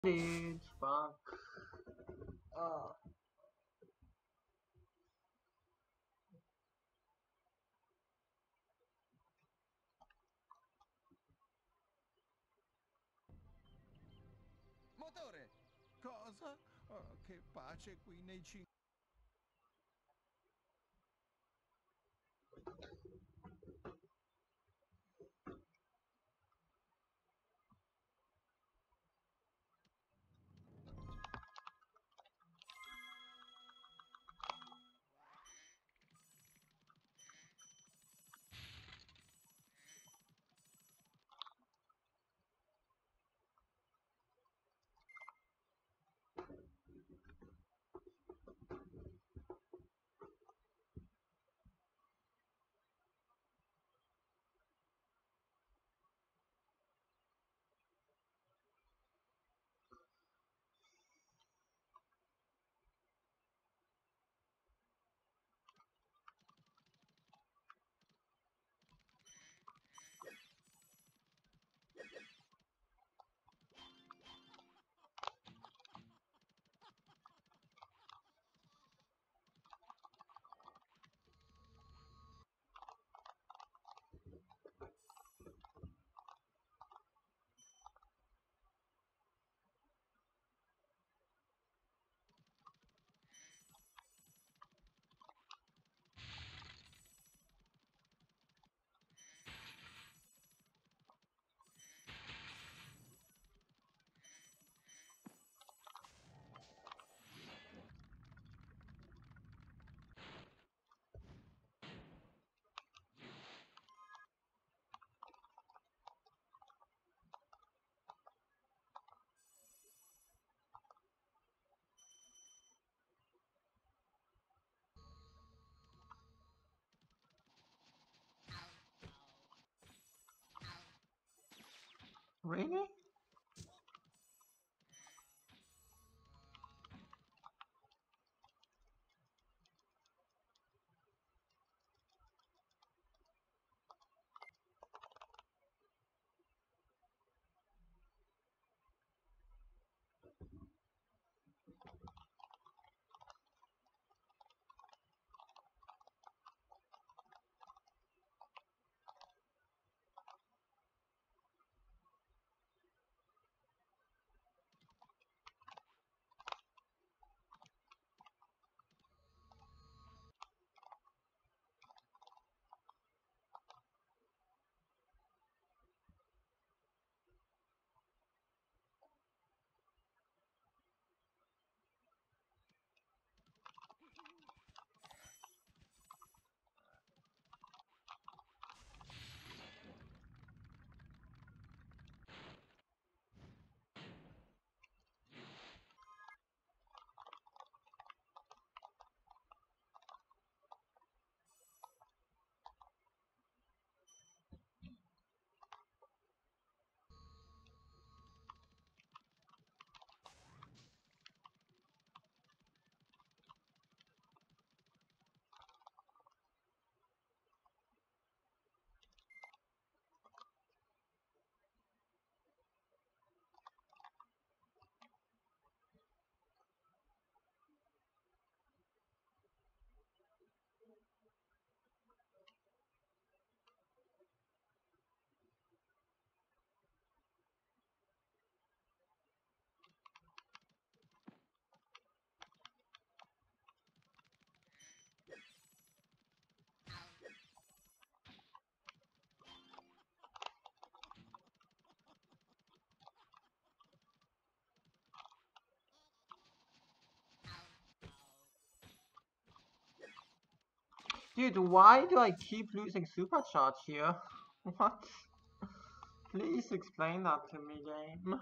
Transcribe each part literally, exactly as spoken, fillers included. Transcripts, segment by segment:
Dude, fuck. Oh. Motore! Cosa? Oh, che pace qui nei cinque. Really? Dude, why do I keep losing supercharge here? What? Please explain that to me, game.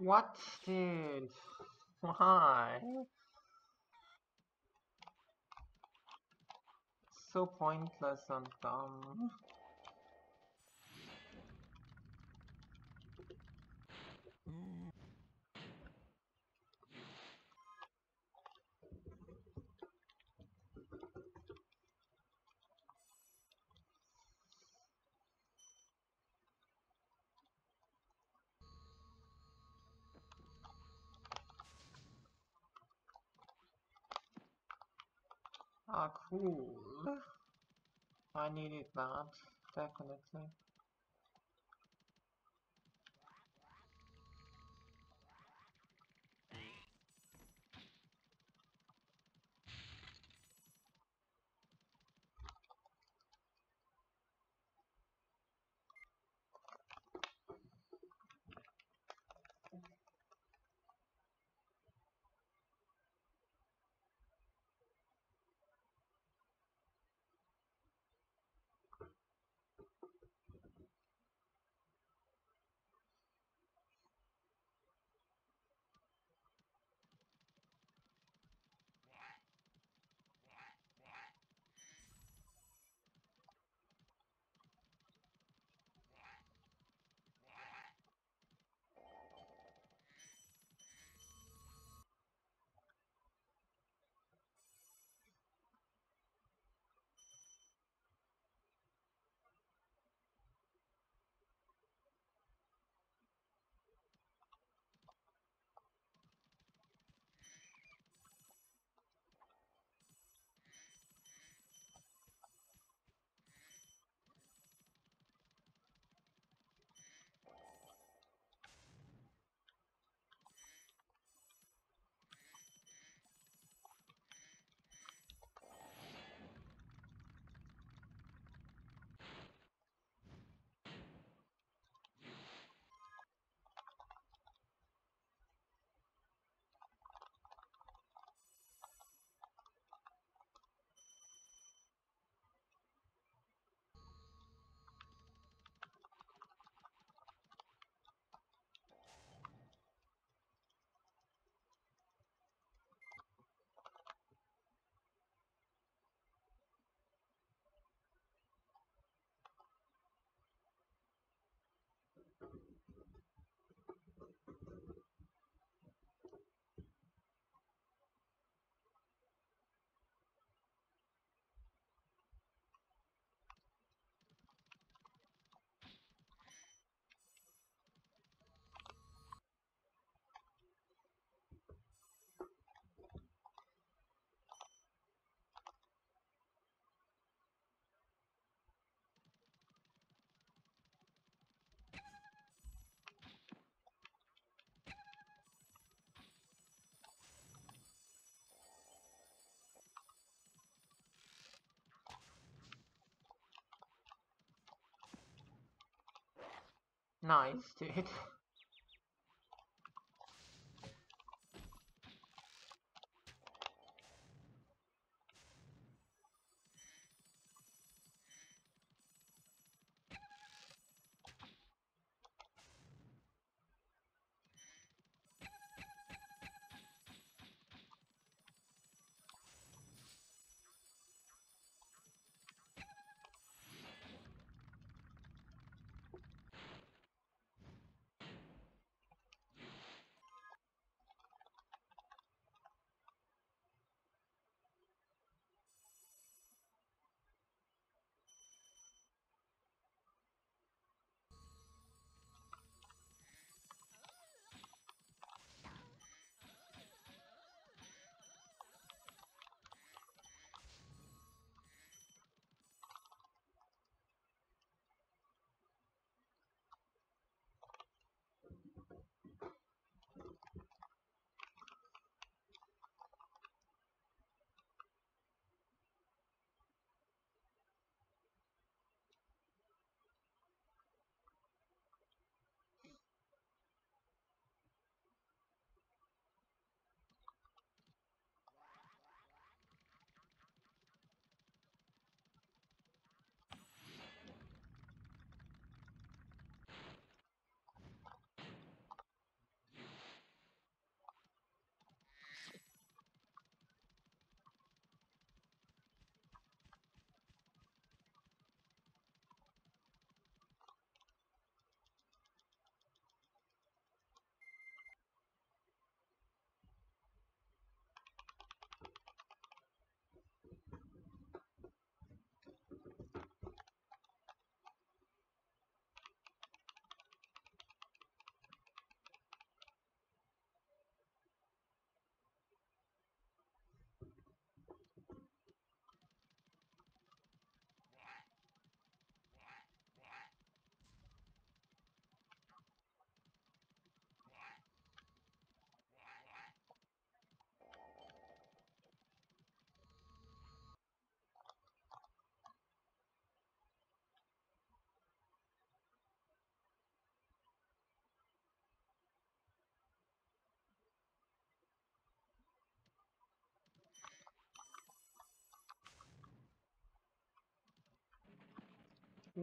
What, dude? Why? So pointless and dumb. Ah, cool. I needed that, definitely. Nice, dude.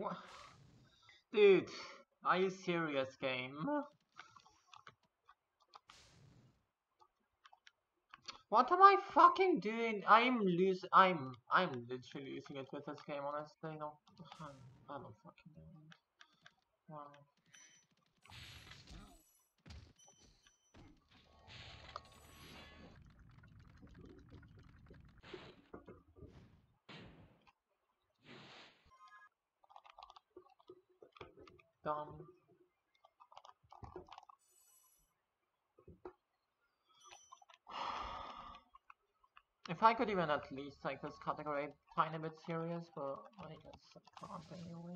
What? Dude, are you serious, game? What am I fucking doing? I'm losing. I'm I'm literally losing it with this game. Honestly, no, I don't fucking know. Wow. Dumb. If I could even at least take this category a tiny bit serious, but I guess I can't anyway.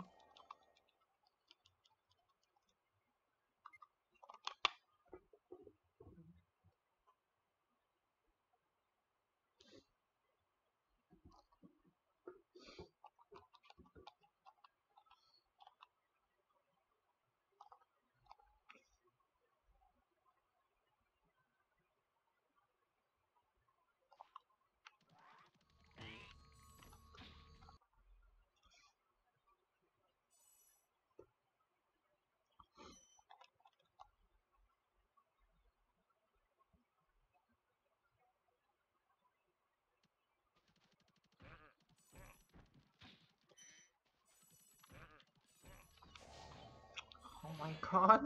Oh my god.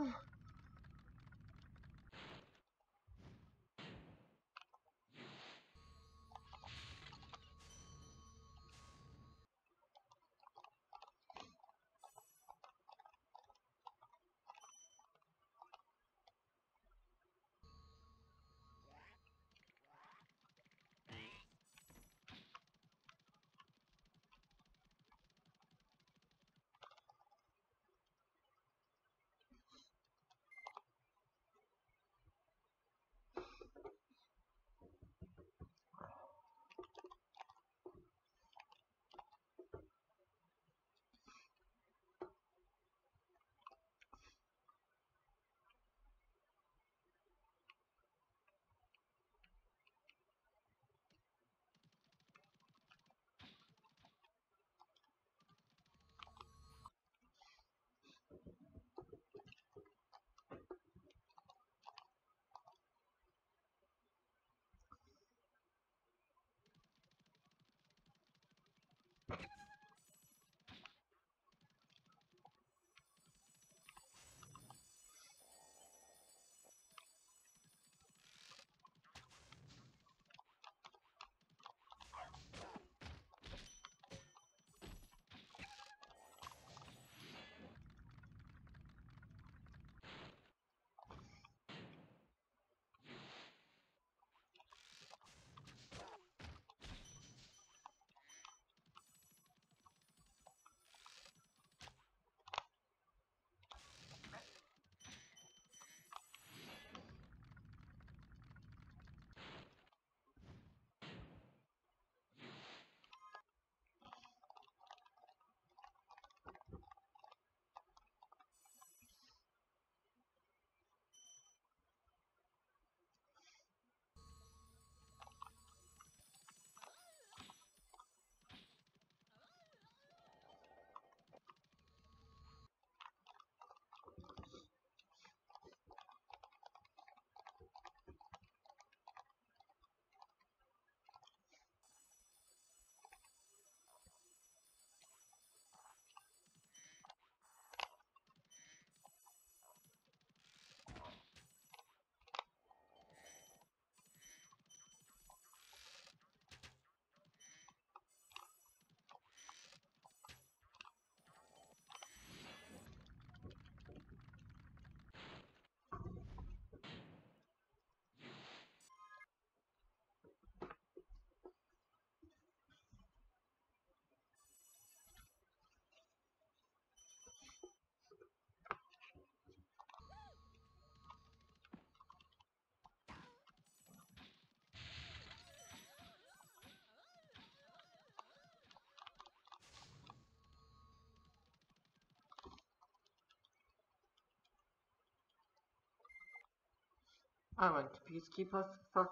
I went to Peacekeepers. Fuck.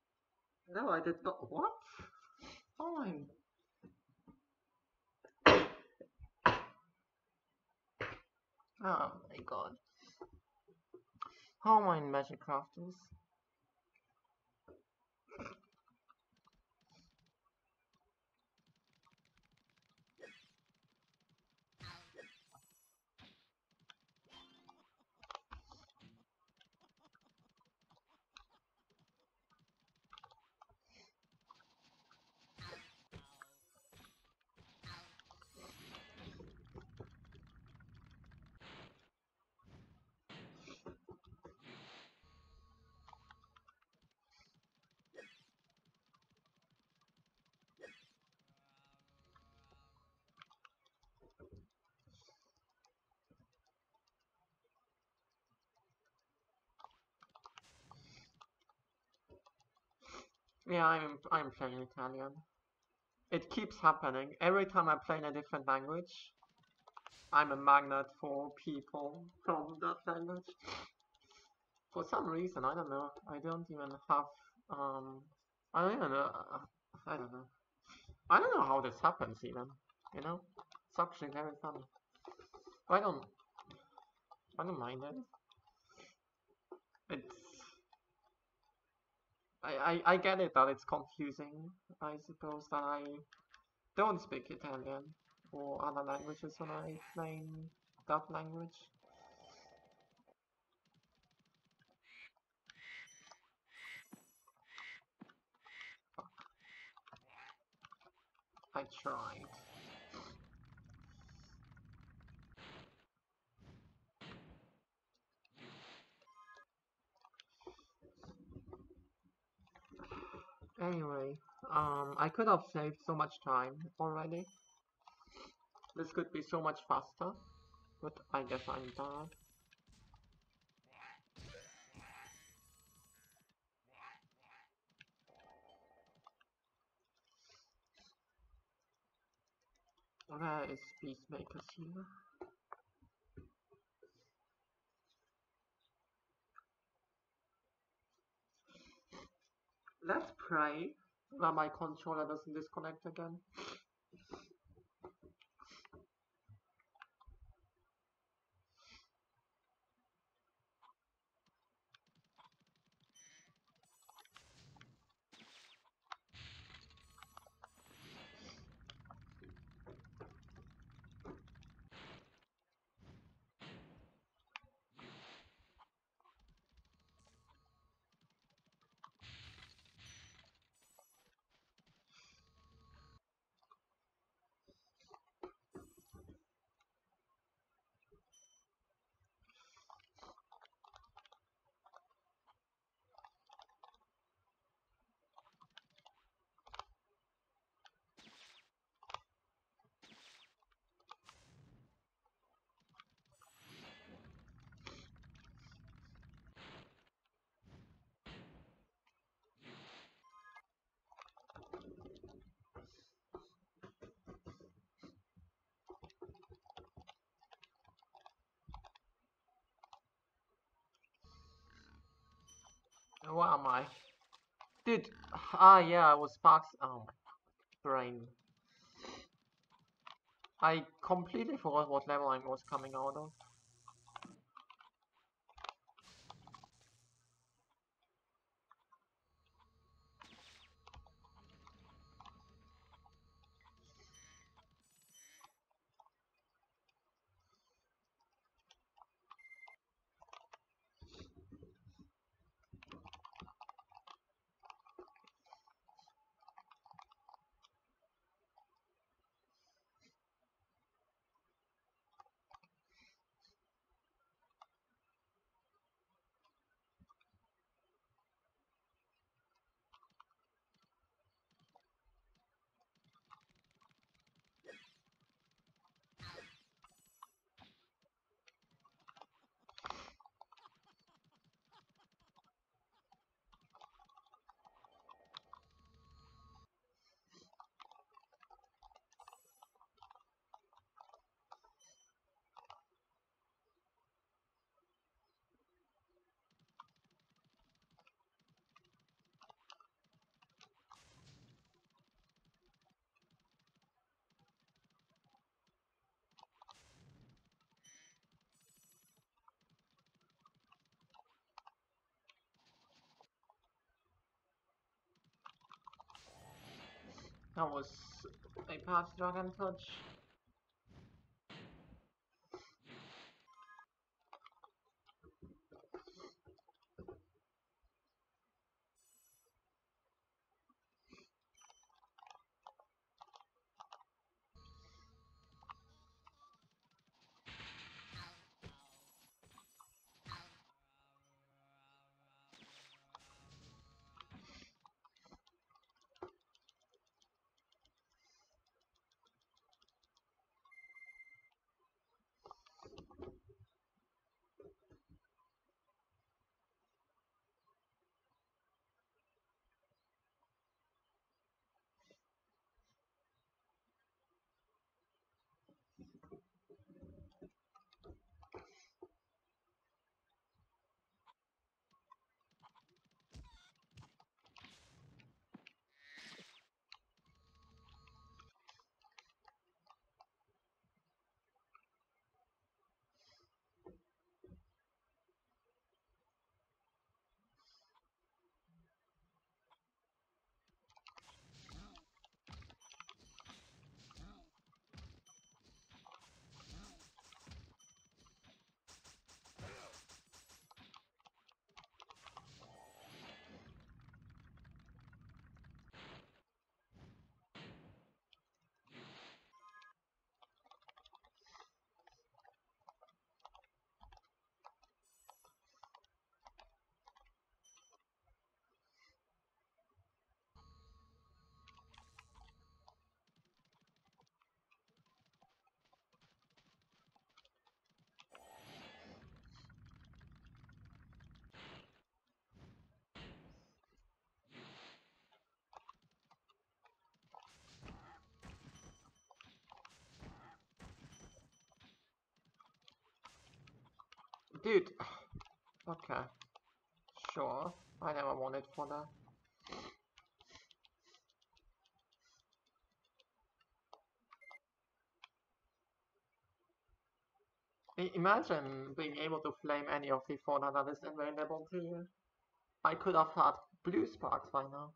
No, I did not. What? Oh my. Oh my god. How am I in Magic Crafters? Yeah, I'm I'm playing Italian. It keeps happening. Every time I play in a different language, I'm a magnet for people from that language. For some reason, I don't know. I don't even have um I don't even know. uh, I don't know. I don't know how this happens even. You know? It's actually very funny. I don't I don't mind it. It's I, I, I get it that it's confusing. I suppose that I don't speak Italian or other languages when I play in that language. I tried. Anyway, um, I could have saved so much time already. This could be so much faster, but I guess I'm bad. Where is Peacemaker's here? Let's pray that my controller doesn't disconnect again. Where am I? Dude, ah yeah, I was Sparks. Oh my brain. I completely forgot what level I was coming out of. That was a past Dragon Touch. Dude, okay, sure. I never wanted for that. I imagine being able to flame any of the fauna that is available to you. I could have had blue sparks by now.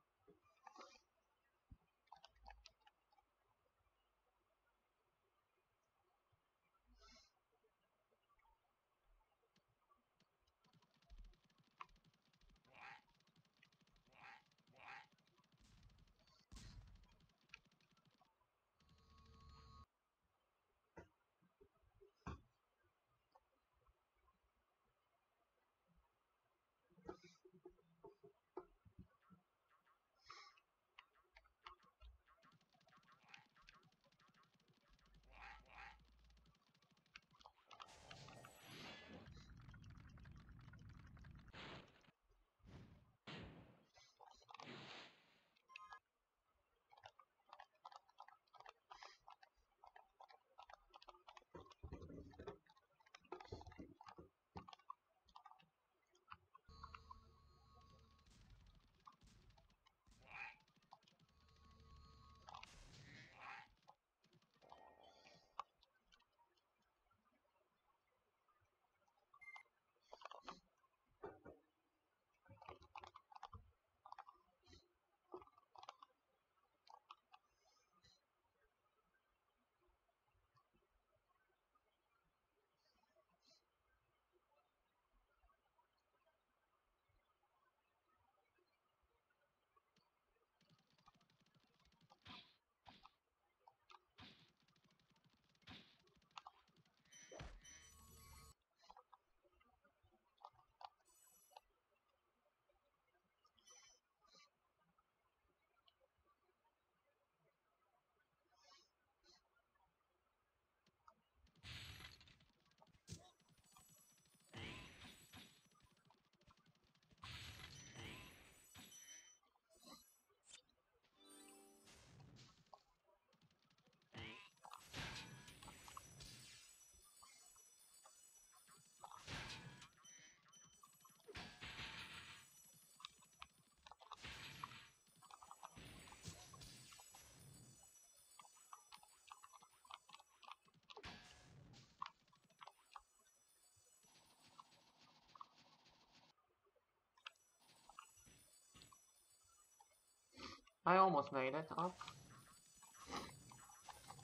I almost made it up.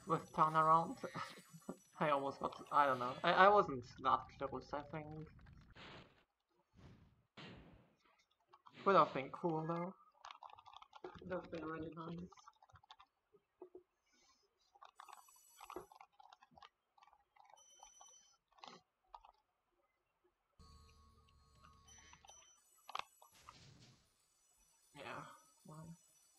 with turnaround. I almost got, I don't know. I, I wasn't that close, I think. Would have been cool though. Would have been really nice. Yeah. Well.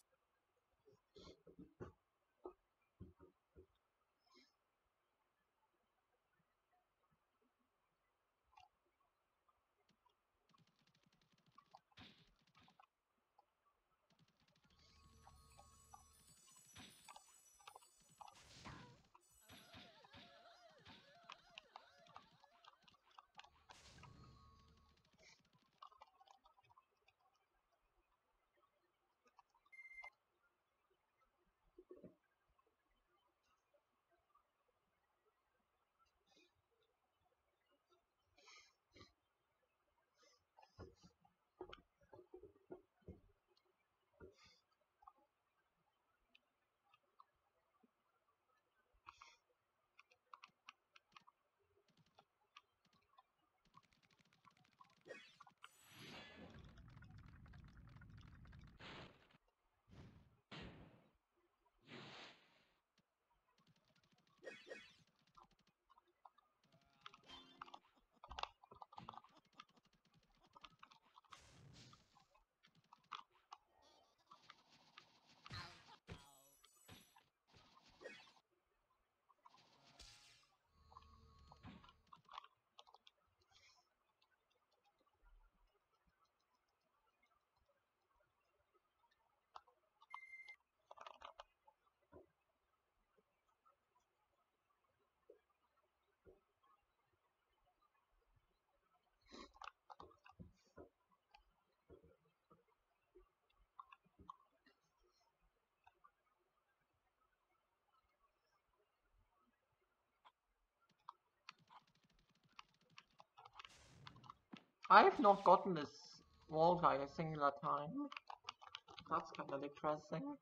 I have not gotten this wall guy a singular time. That's kind of depressing.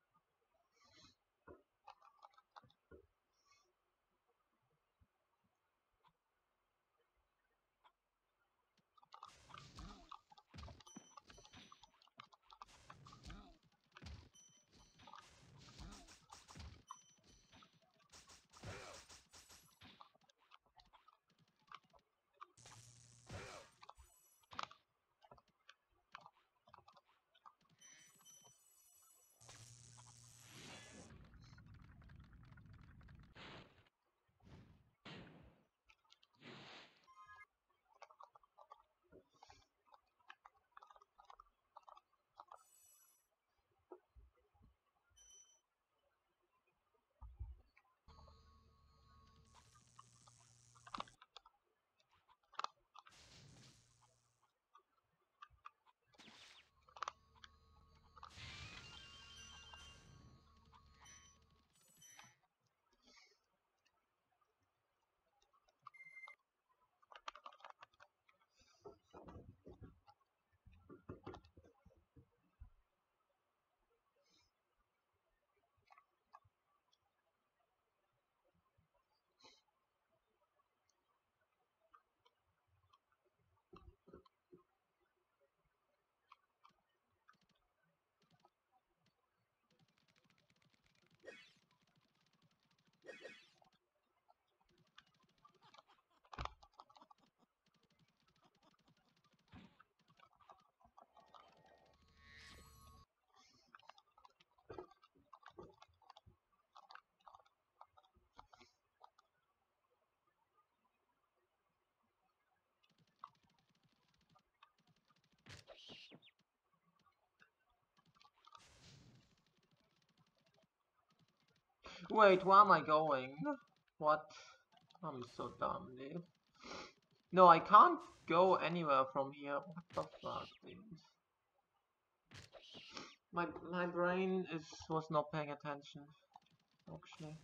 Wait, where am I going? What? I'm so dumb, dude. No, I can't go anywhere from here. What the fuck, dude? My my brain is was not paying attention, actually.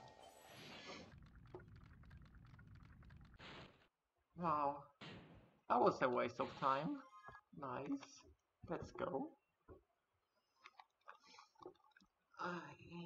Wow. That was a waste of time. Nice. Let's go. Ay.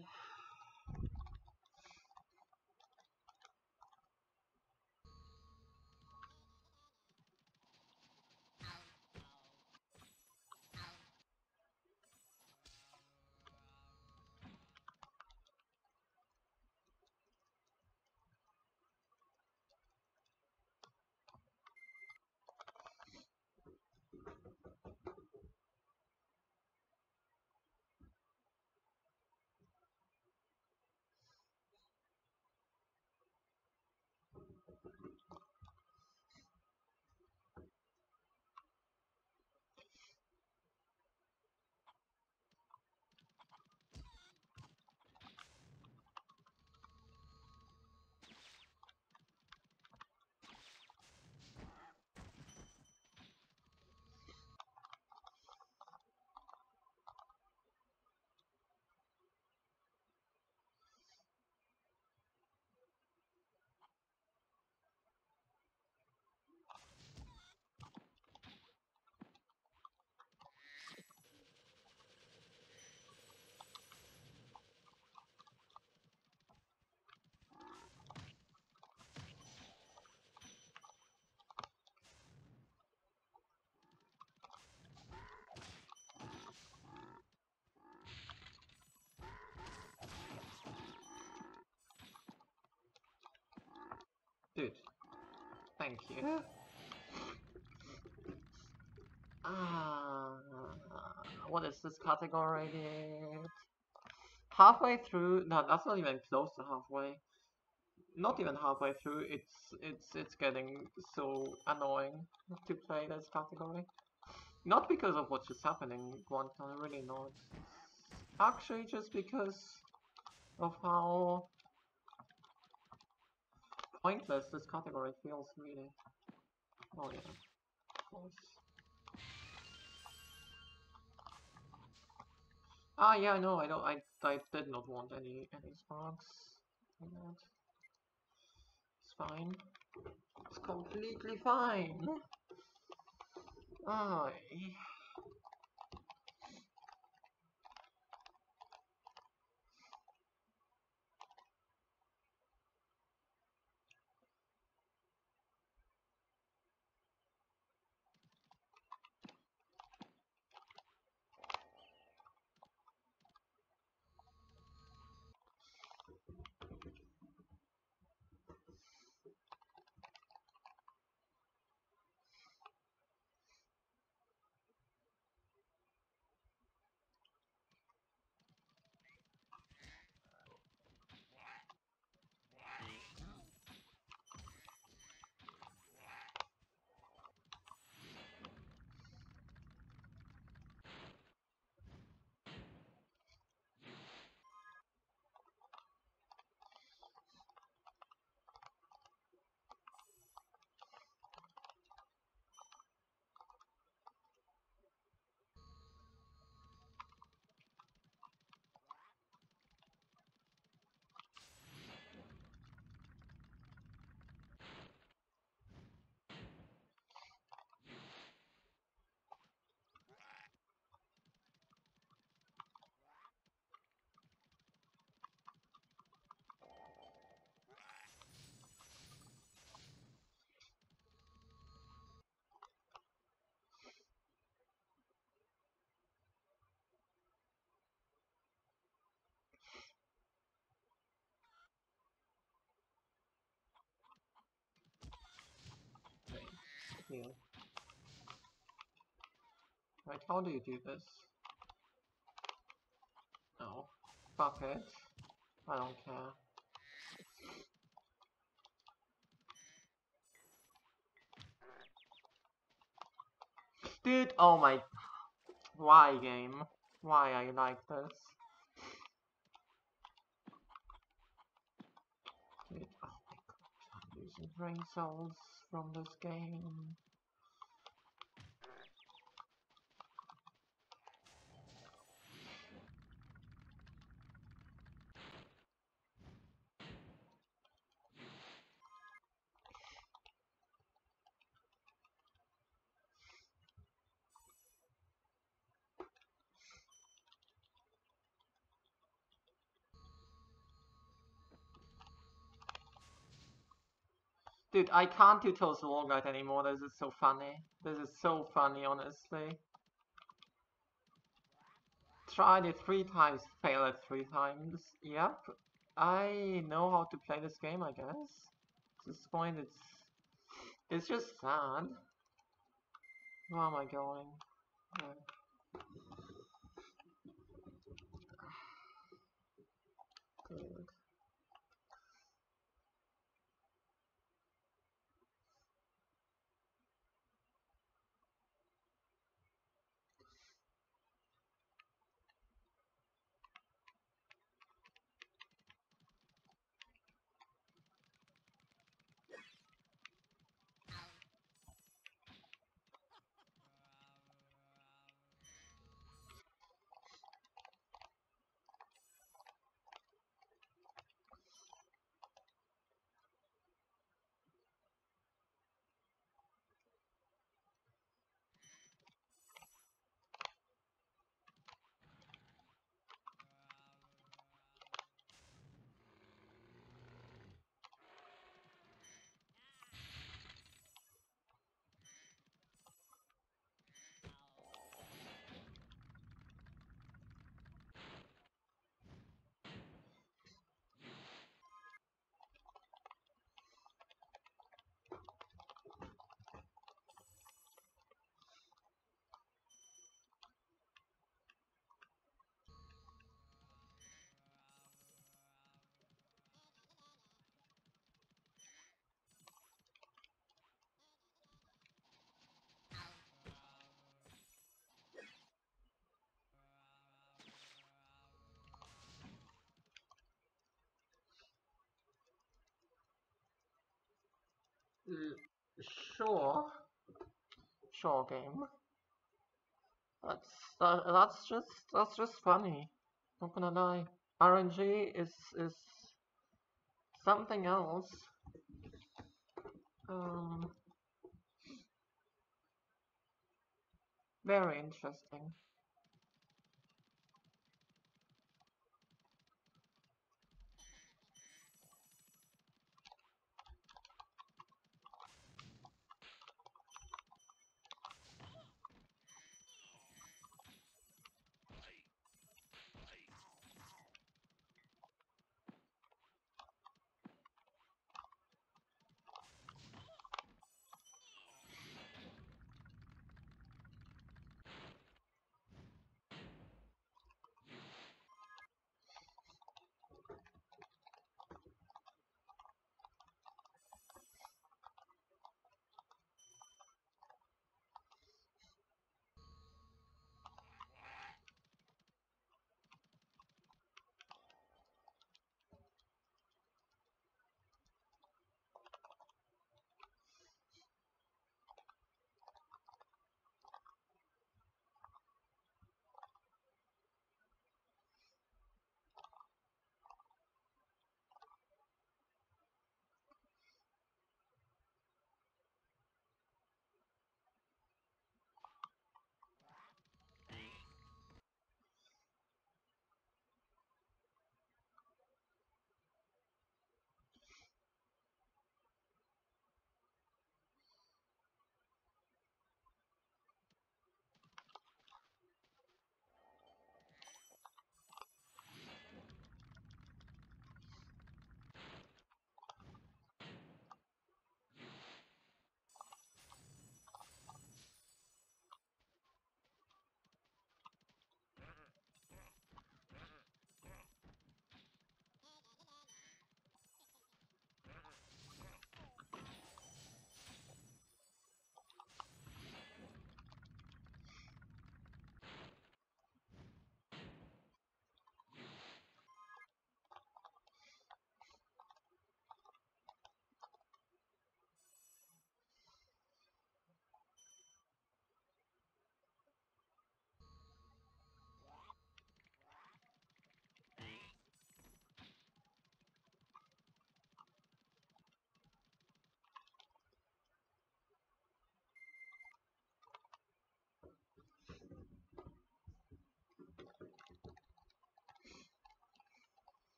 Dude, thank you. Ah, what is this category? Halfway through? No, that's not even close to halfway. Not even halfway through. It's it's it's getting so annoying to play this category. Not because of what's just happening, Guantan, really not. Actually, just because of how pointless this category feels, really. Oh yeah, of course. Ah yeah, no, I don't. I I did not want any any sparks. Like that. It's fine. It's completely fine. Ah, wait, heal. Right, how do you do this? No. Fuck it. I don't care. Dude, oh my... Why, game? Why are you like this? Dude, oh my god, I'm losing brain cells from this game. Dude, I can't do Total War Guide anymore. This is so funny. This is so funny, honestly. Tried it three times, failed it three times. Yep. I know how to play this game, I guess. At this point, it's... It's just sad. Where am I going? Yeah. Dude. Mm, Sure. Sure, game. That's that, that's just that's just funny. Not gonna lie. R N G is is something else. Um, very interesting.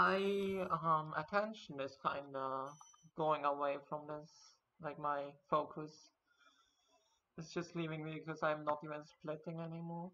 my um attention is kinda going away from this. Like my focus is just leaving me because I'm not even splitting anymore.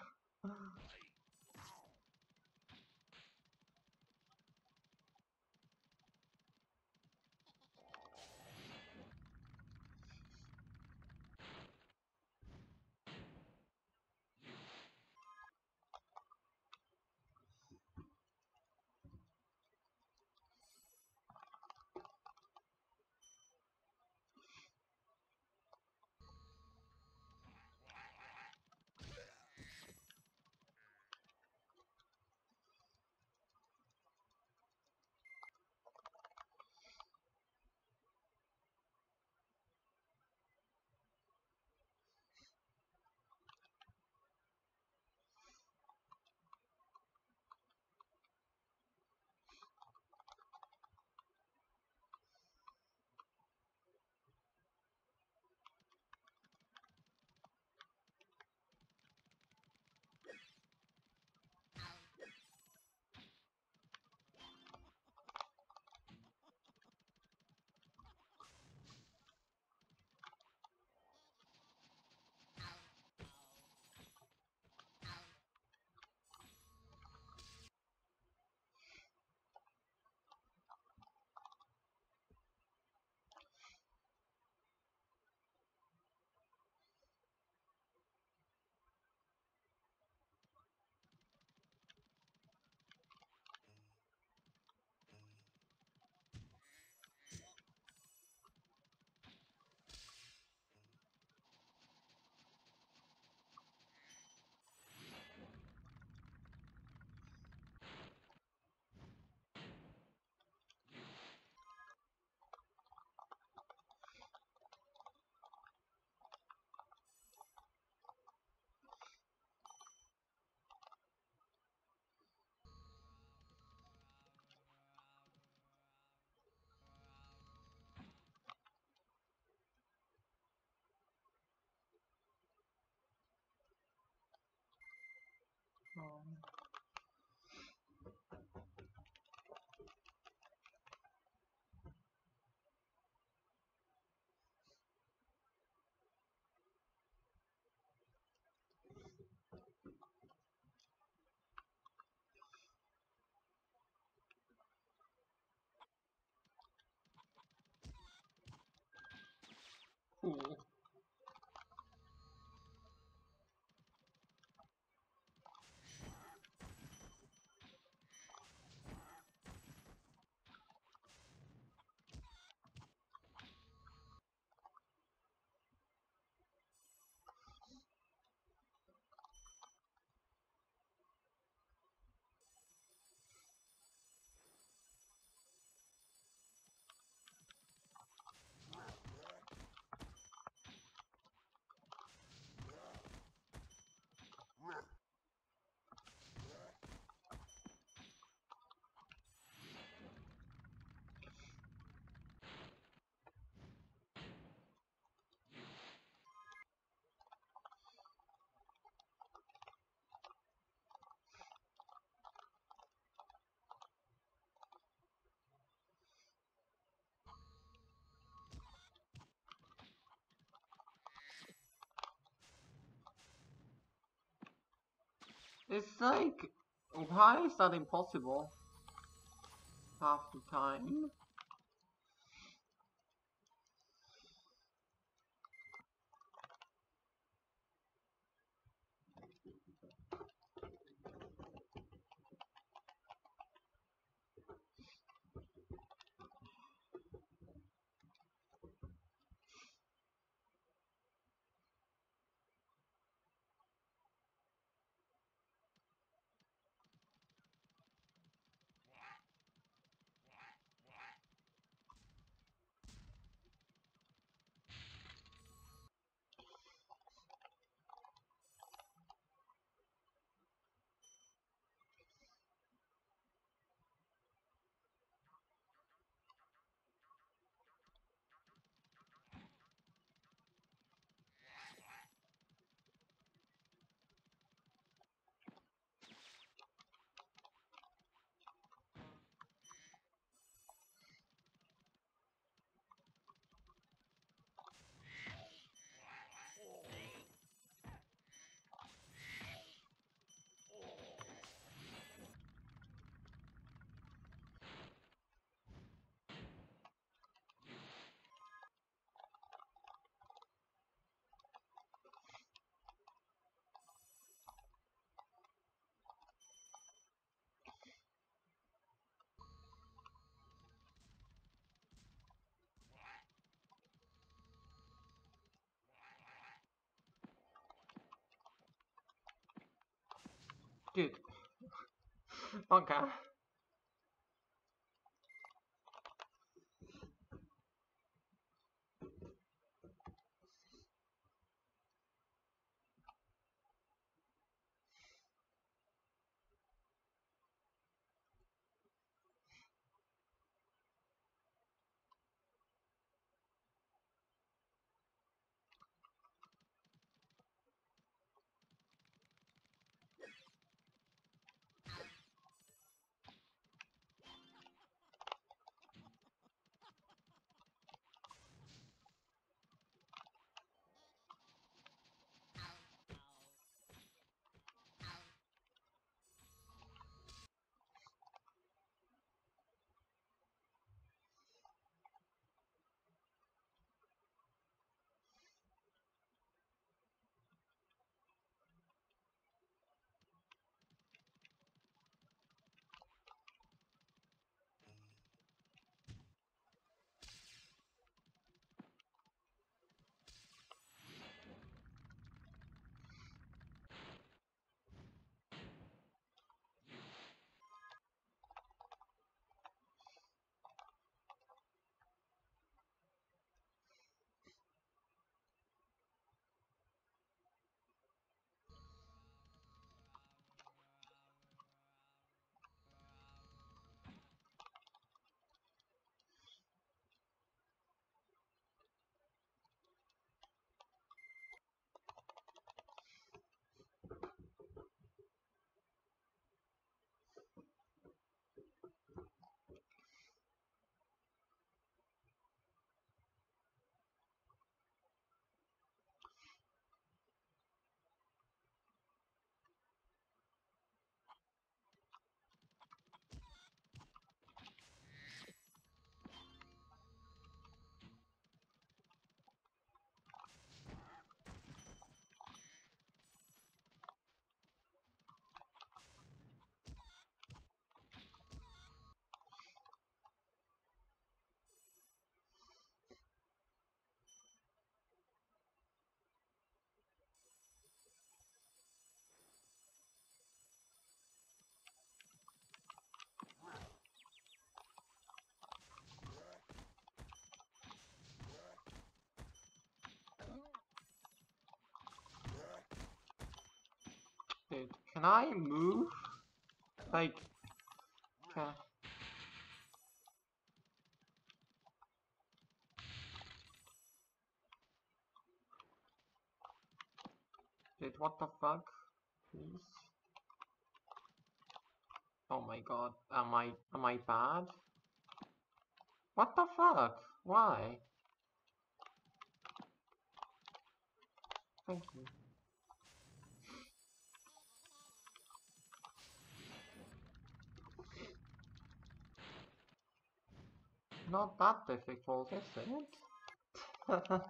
Um, cool. It's like, why is that impossible half the time? Dude. Okay. Dude, can I move? Like, can... Dude, what the fuck? Please? Oh my god, am I, am I bad? What the fuck? Why? Thank you. Not that difficult, is it?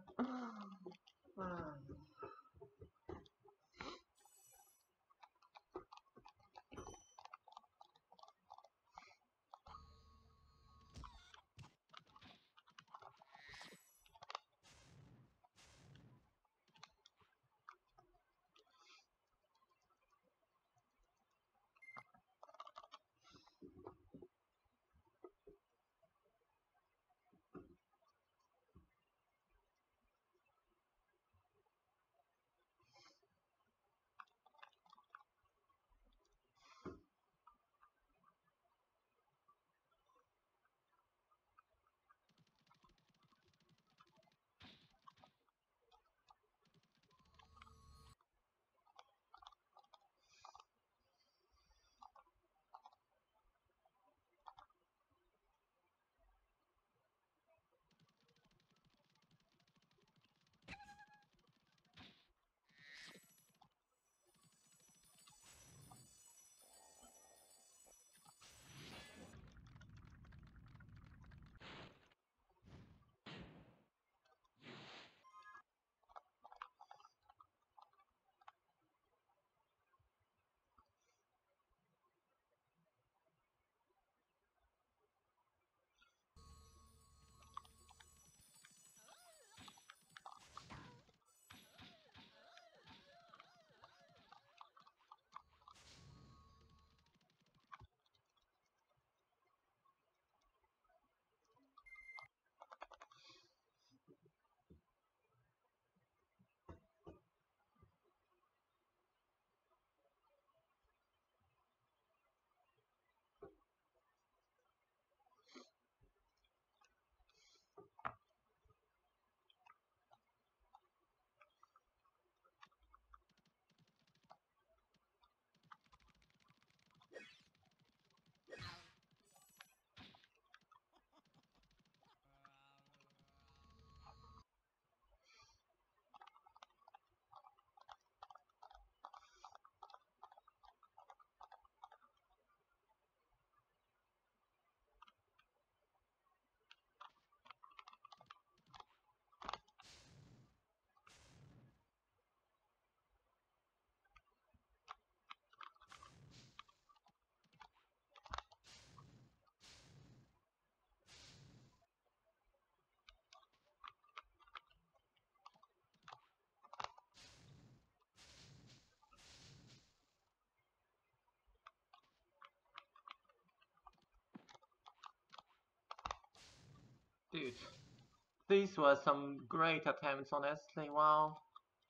Dude, these were some great attempts, honestly. Wow.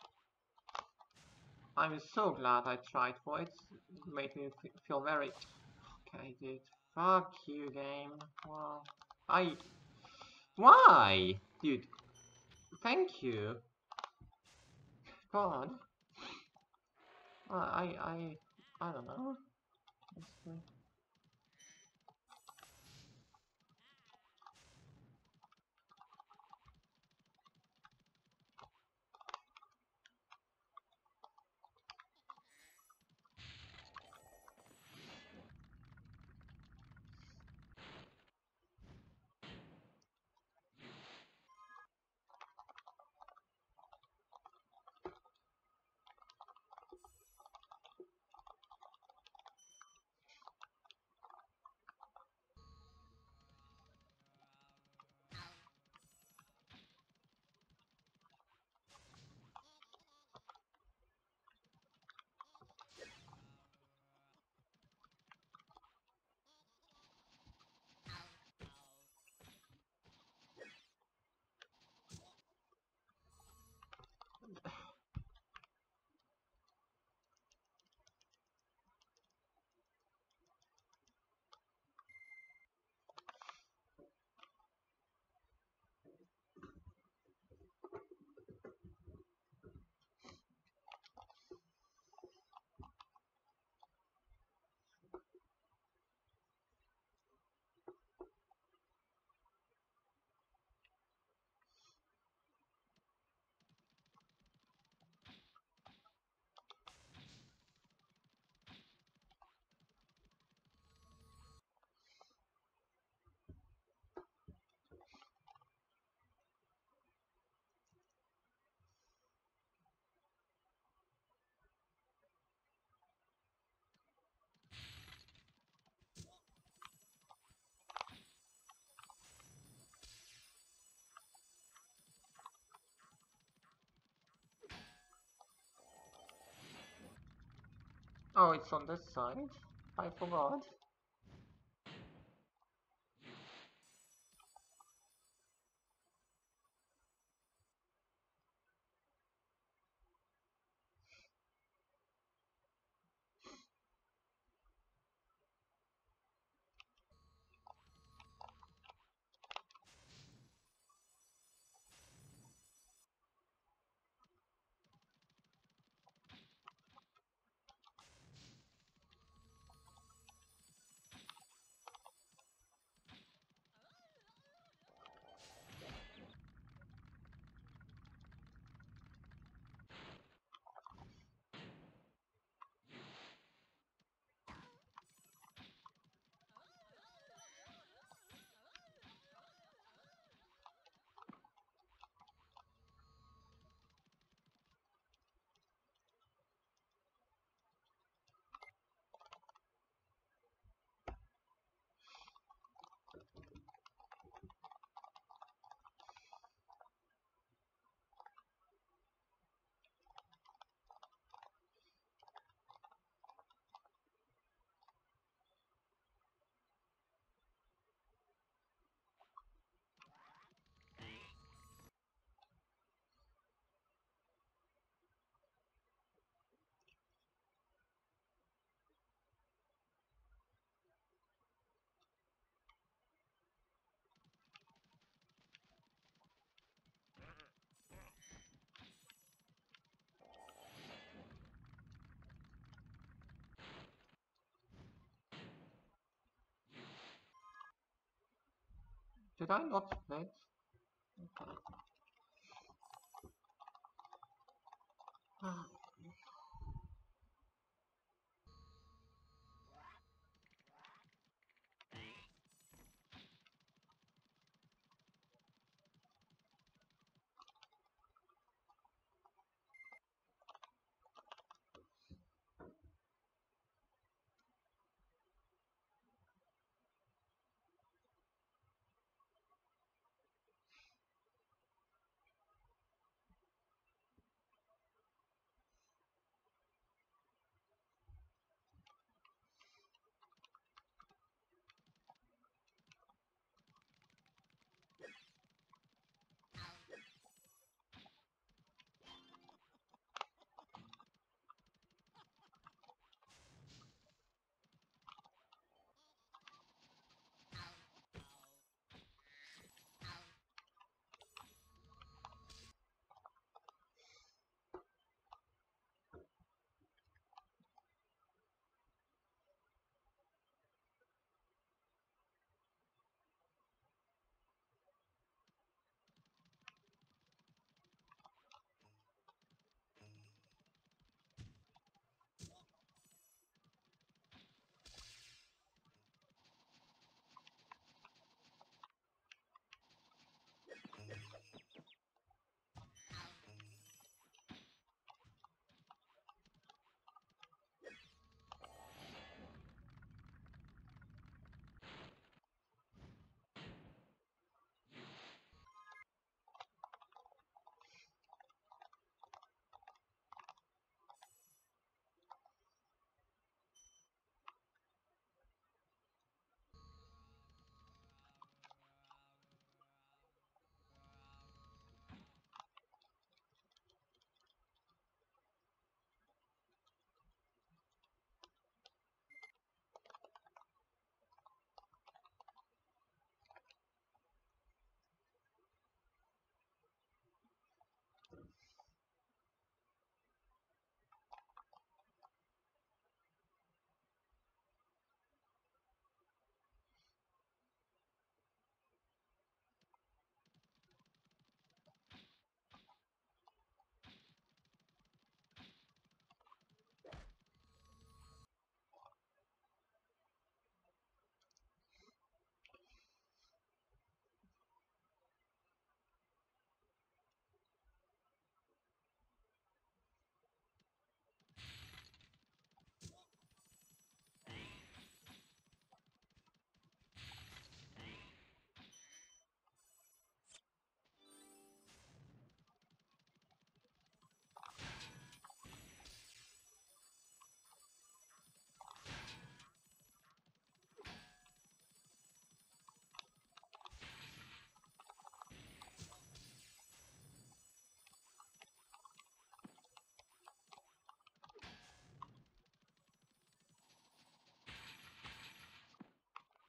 I'm so glad I tried for it. It made me feel very... Okay, dude. Fuck you, game. Wow. I... Why? Dude. Thank you. God. I... I... I don't know. Oh, it's on this side. I forgot. Did I not split? Okay.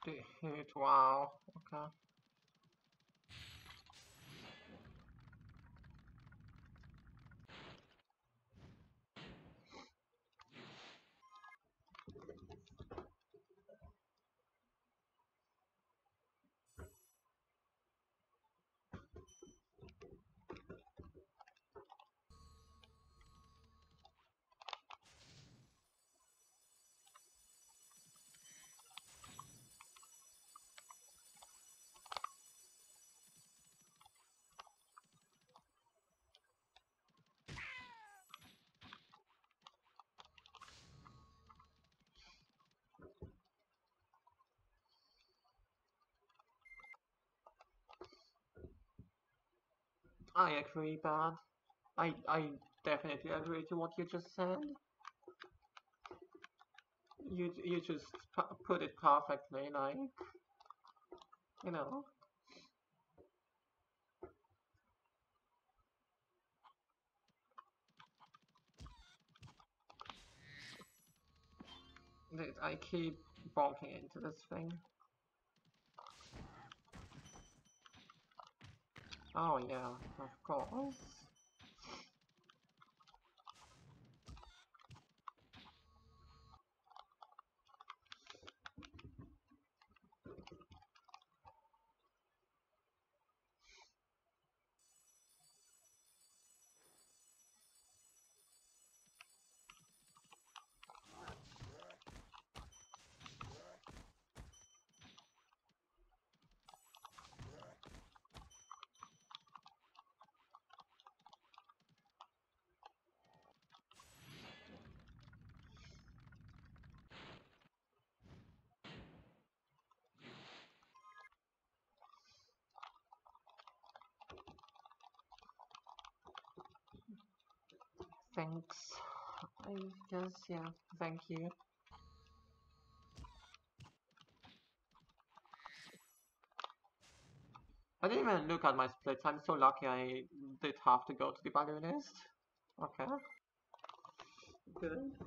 Dude, wow. Okay. I agree, Bad. I I definitely agree to what you just said. You you just pu- put it perfectly, like you know. Dude, I keep bonking into this thing. Oh yeah, of course. Thanks. I guess yeah. Thank you. I didn't even look at my splits. I'm so lucky I did have to go to the balloonist. Okay. Good.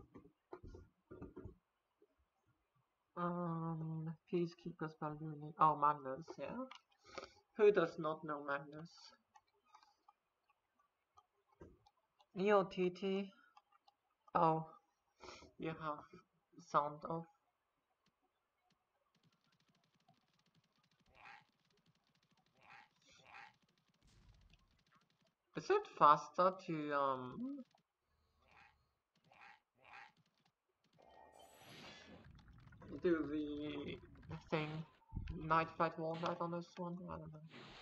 Um, Peacekeepers Balloonist. Oh, Magnus, yeah. Who does not know Magnus? Neo T T. Oh, you have sound off. Is it faster to um do the thing Night Flight Wallride on this one? I don't know.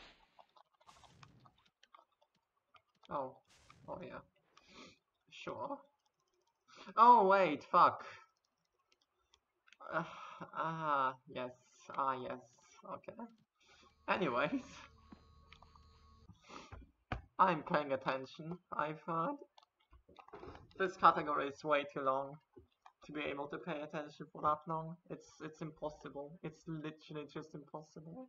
Oh, oh yeah, sure. Oh wait, fuck. Uh, ah, yes, ah yes, okay. Anyways, I'm paying attention, I've heard. This category is way too long to be able to pay attention for that long. It's it's impossible. It's literally just impossible.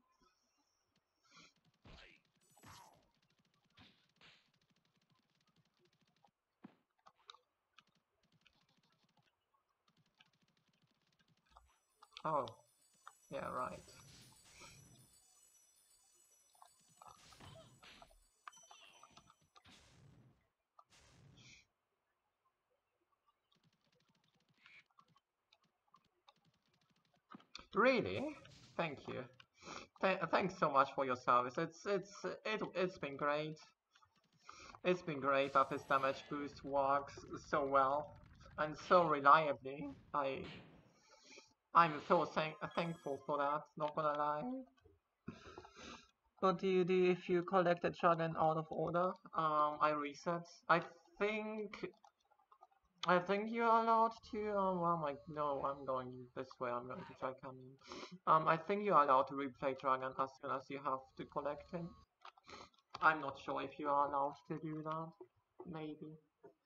Oh, yeah, right. Really? Thank you. Th thanks so much for your service. It's it's it it's been great. It's been great that this damage boost works so well and so reliably. I I'm so thank thankful for that. Not gonna lie. What do you do if you collect a dragon out of order? Um, I reset. I think I think you're allowed to. Um, well, I'm like, no, I'm going this way. I'm going to try coming. Um, I think you're allowed to replay dragon as soon as you have to collect him. I'm not sure if you are allowed to do that. Maybe.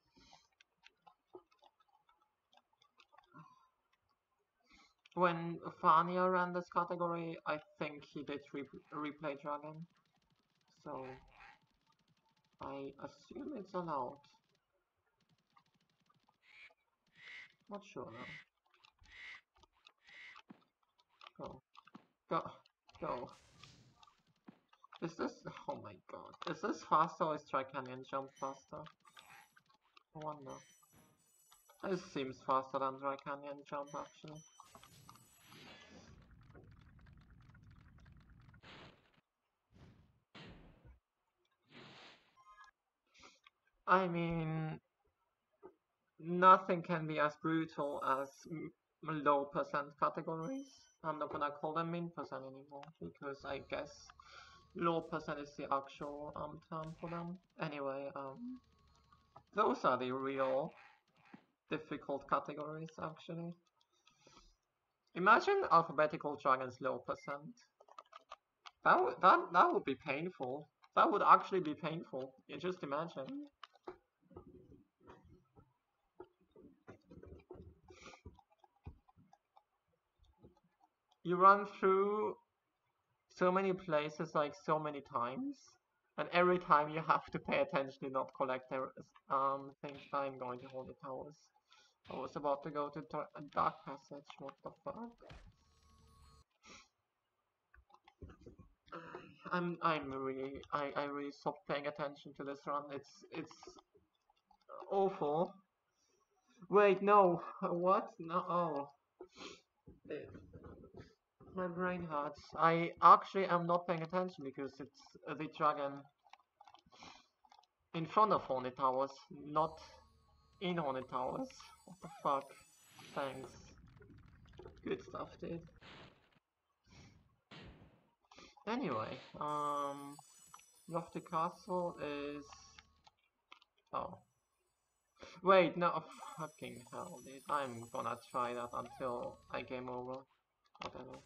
When Fania ran this category, I think he did re replay dragon. So I assume it's allowed. Not sure though. Go. Go, go. Is this? Oh my god. Is this faster or is Tricanyon jump faster? I wonder. This seems faster than Tricanyon jump actually. I mean, nothing can be as brutal as low percent categories. I'm not gonna call them min percent anymore because I guess low percent is the actual um term for them. Anyway, um, those are the real difficult categories actually. Imagine alphabetical dragons low percent. That would that that would be painful. That would actually be painful. You just imagine. You run through so many places like so many times, and every time you have to pay attention to not collect their um things. I'm going to hold the towers. I was about to go to a dark passage. What the fuck? I'm I'm really I I really stopped paying attention to this run. It's it's awful. Wait, no. What? No. Oh. It, my brain hurts. I actually am not paying attention because it's uh, the dragon in front of Haunted Towers, not in Haunted Towers. What the fuck? Thanks. Good stuff, dude. Anyway, um, Lofty Castle is... Oh. Wait, no, fucking hell, dude. I'm gonna try that until I game over. Whatever.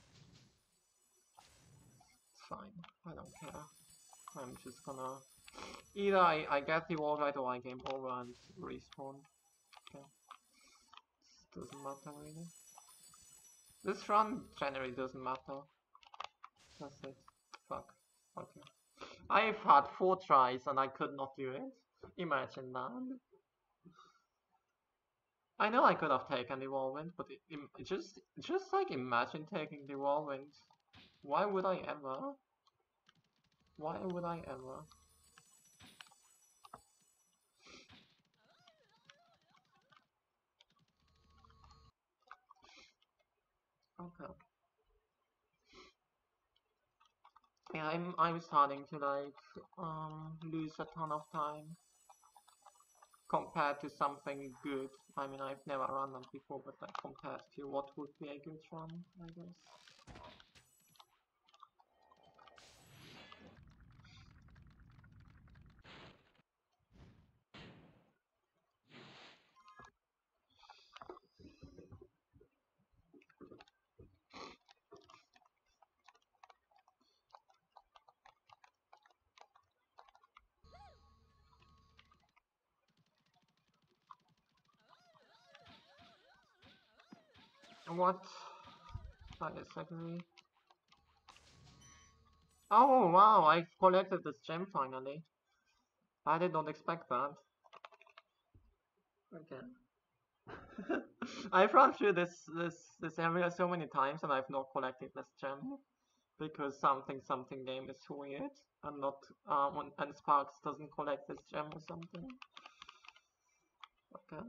It's fine. I don't care. I'm just gonna... Either I, I get the wall right or I game over and respawn. Okay. This doesn't matter really. This run generally doesn't matter. That's it. Fuck. Okay. I've had four tries and I could not do it. Imagine that. I know I could have taken the whirlwind, but it, it, just just like imagine taking the whirlwind. Why would I ever? Why would I ever? Okay. Yeah, I'm I'm starting to like um lose a ton of time compared to something good. I mean, I've never run them before, but like compared to what would be a good run, I guess. What? I disagree. Oh wow, I've collected this gem finally. I did not expect that. Okay. I've run through this this this area so many times and I've not collected this gem because something something game is weird and not um and Sparks doesn't collect this gem or something. Okay.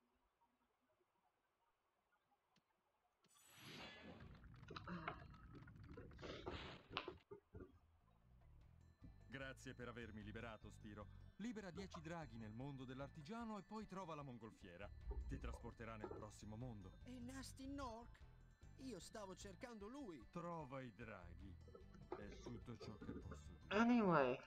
Grazie per avermi liberato, Spiro. Libera dieci draghi nel mondo dell'artigiano e poi trova la mongolfiera. Ti trasporterà nel prossimo mondo. E Nasty Nork? Io stavo cercando lui. Trova i draghi. È tutto ciò che posso dire. Anyway.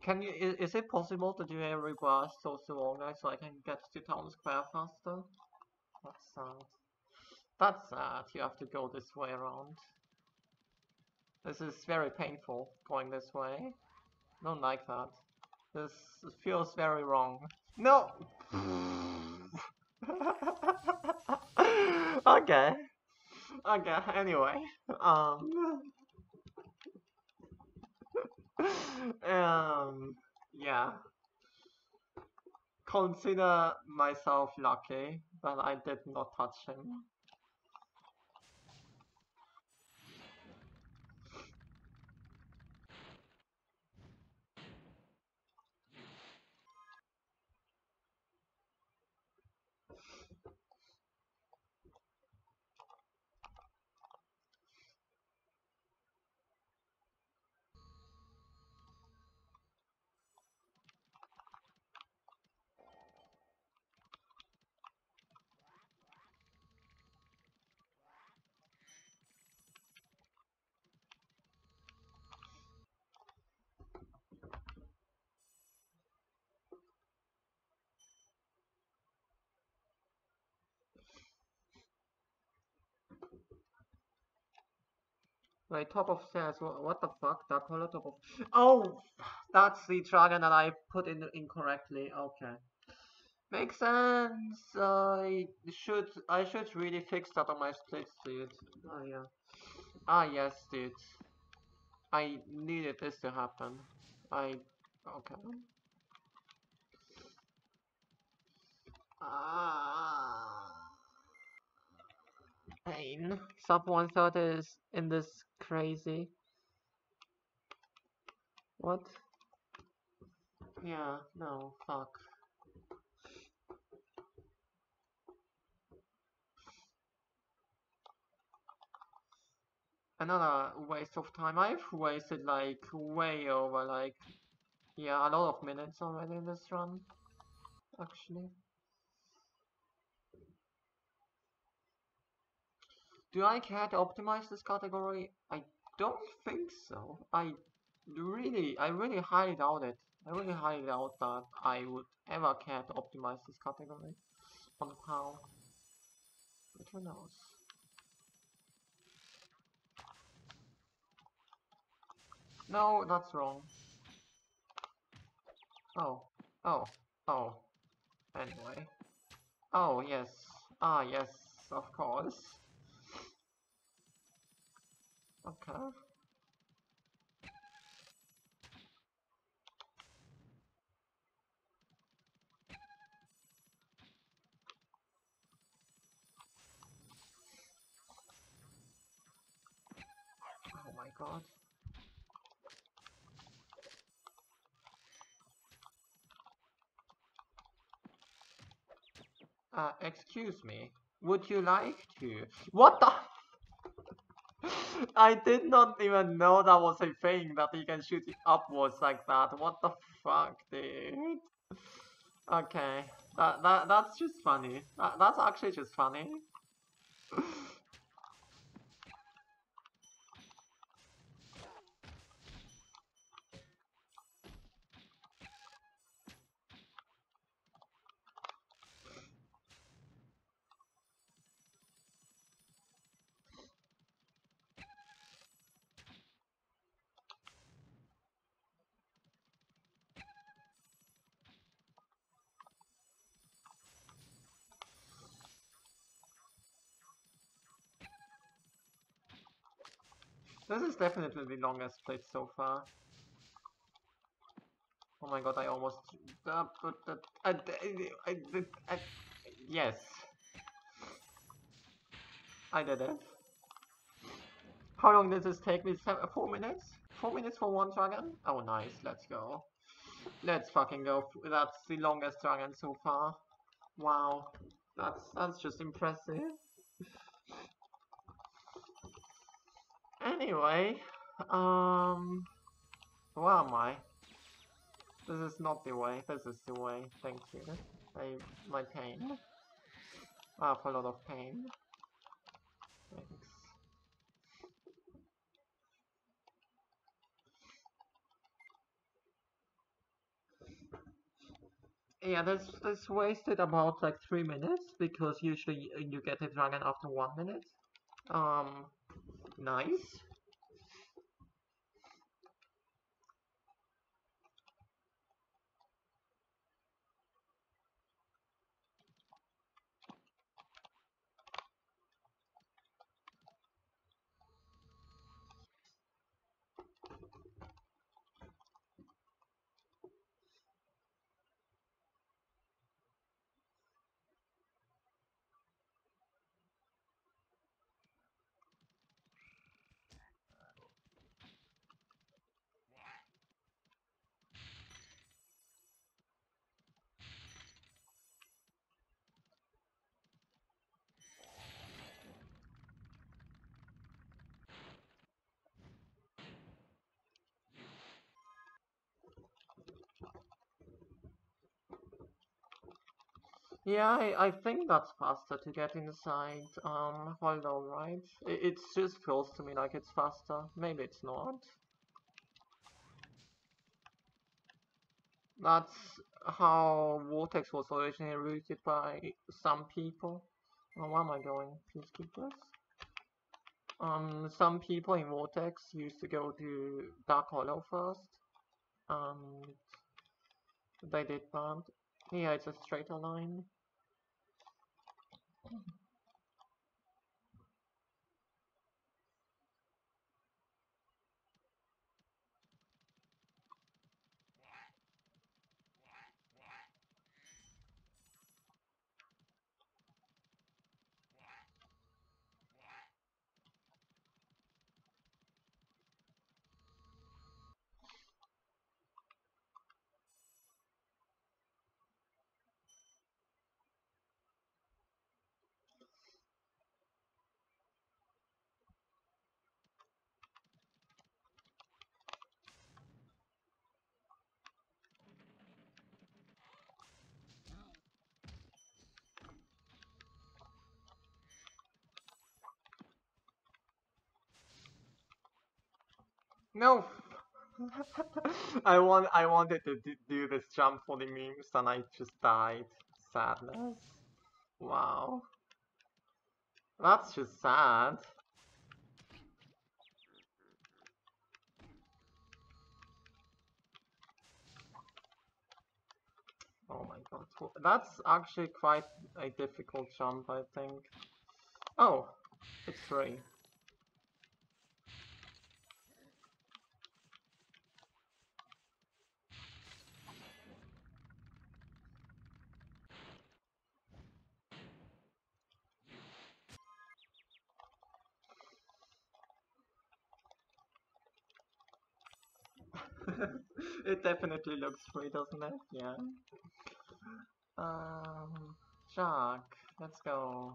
can you, is, is it possible to do every blast so long, guys, so I can get to town square faster? That's sad. That's sad, you have to go this way around. This is very painful, going this way. Don't like that. This feels very wrong. No! Okay. Okay, anyway. Um... um... Yeah. Consider myself lucky that I did not touch him. Wait, top of stairs, what, what the fuck? That color top of... Oh! That's the dragon that I put in incorrectly, okay. Makes sense. I should I should really fix that on my splits, dude. Oh yeah. Ah yes, dude. I needed this to happen. I okay. Ah. Pain. Sub one thirty is in this crazy. What? Yeah. No. Fuck. Another waste of time. I've wasted like way over like yeah a lot of minutes already in this run. Actually. Do I care to optimize this category? I don't think so. I really, I really highly doubt it. I really highly doubt that I would ever care to optimize this category on how. But who knows? No, that's wrong. Oh, oh, oh. Anyway. Oh, yes. Ah, yes, of course. Okay. Oh my god. Uh, excuse me. Would you like to? What the? I did not even know that was a thing that you can shoot it upwards like that. What the fuck, dude? Okay, that that that's just funny. That, that's actually just funny. This is definitely the longest played so far. Oh my god, I almost... Uh, uh, uh, uh, uh, uh, uh, yes. I did it. How long does this take me? Seven, four minutes? Four minutes for one dragon? Oh nice, let's go. Let's fucking go. That's the longest dragon so far. Wow. That's that's just impressive. Anyway, um, where am I? This is not the way. This is the way. Thank you. I my pain. I have a lot of pain. Thanks. Yeah, this this wasted about like three minutes because usually y- you get a dragon after one minute. Um, nice. Yeah, I, I think that's faster to get inside um Hollow, right? It, it just feels to me like it's faster. Maybe it's not. That's how Vortex was originally routed by some people. Oh, where am I going? Peacekeepers? Um, some people in Vortex used to go to Dark Hollow first. Um, they did that. Yeah, it's a straighter line. No! I want I wanted to d do this jump for the memes and I just died. Sadness. Wow. That's just sad. Oh my god. Wh- That's actually quite a difficult jump, I think. Oh, it's free. It definitely looks free, doesn't it? Yeah. Um, Jack, let's go.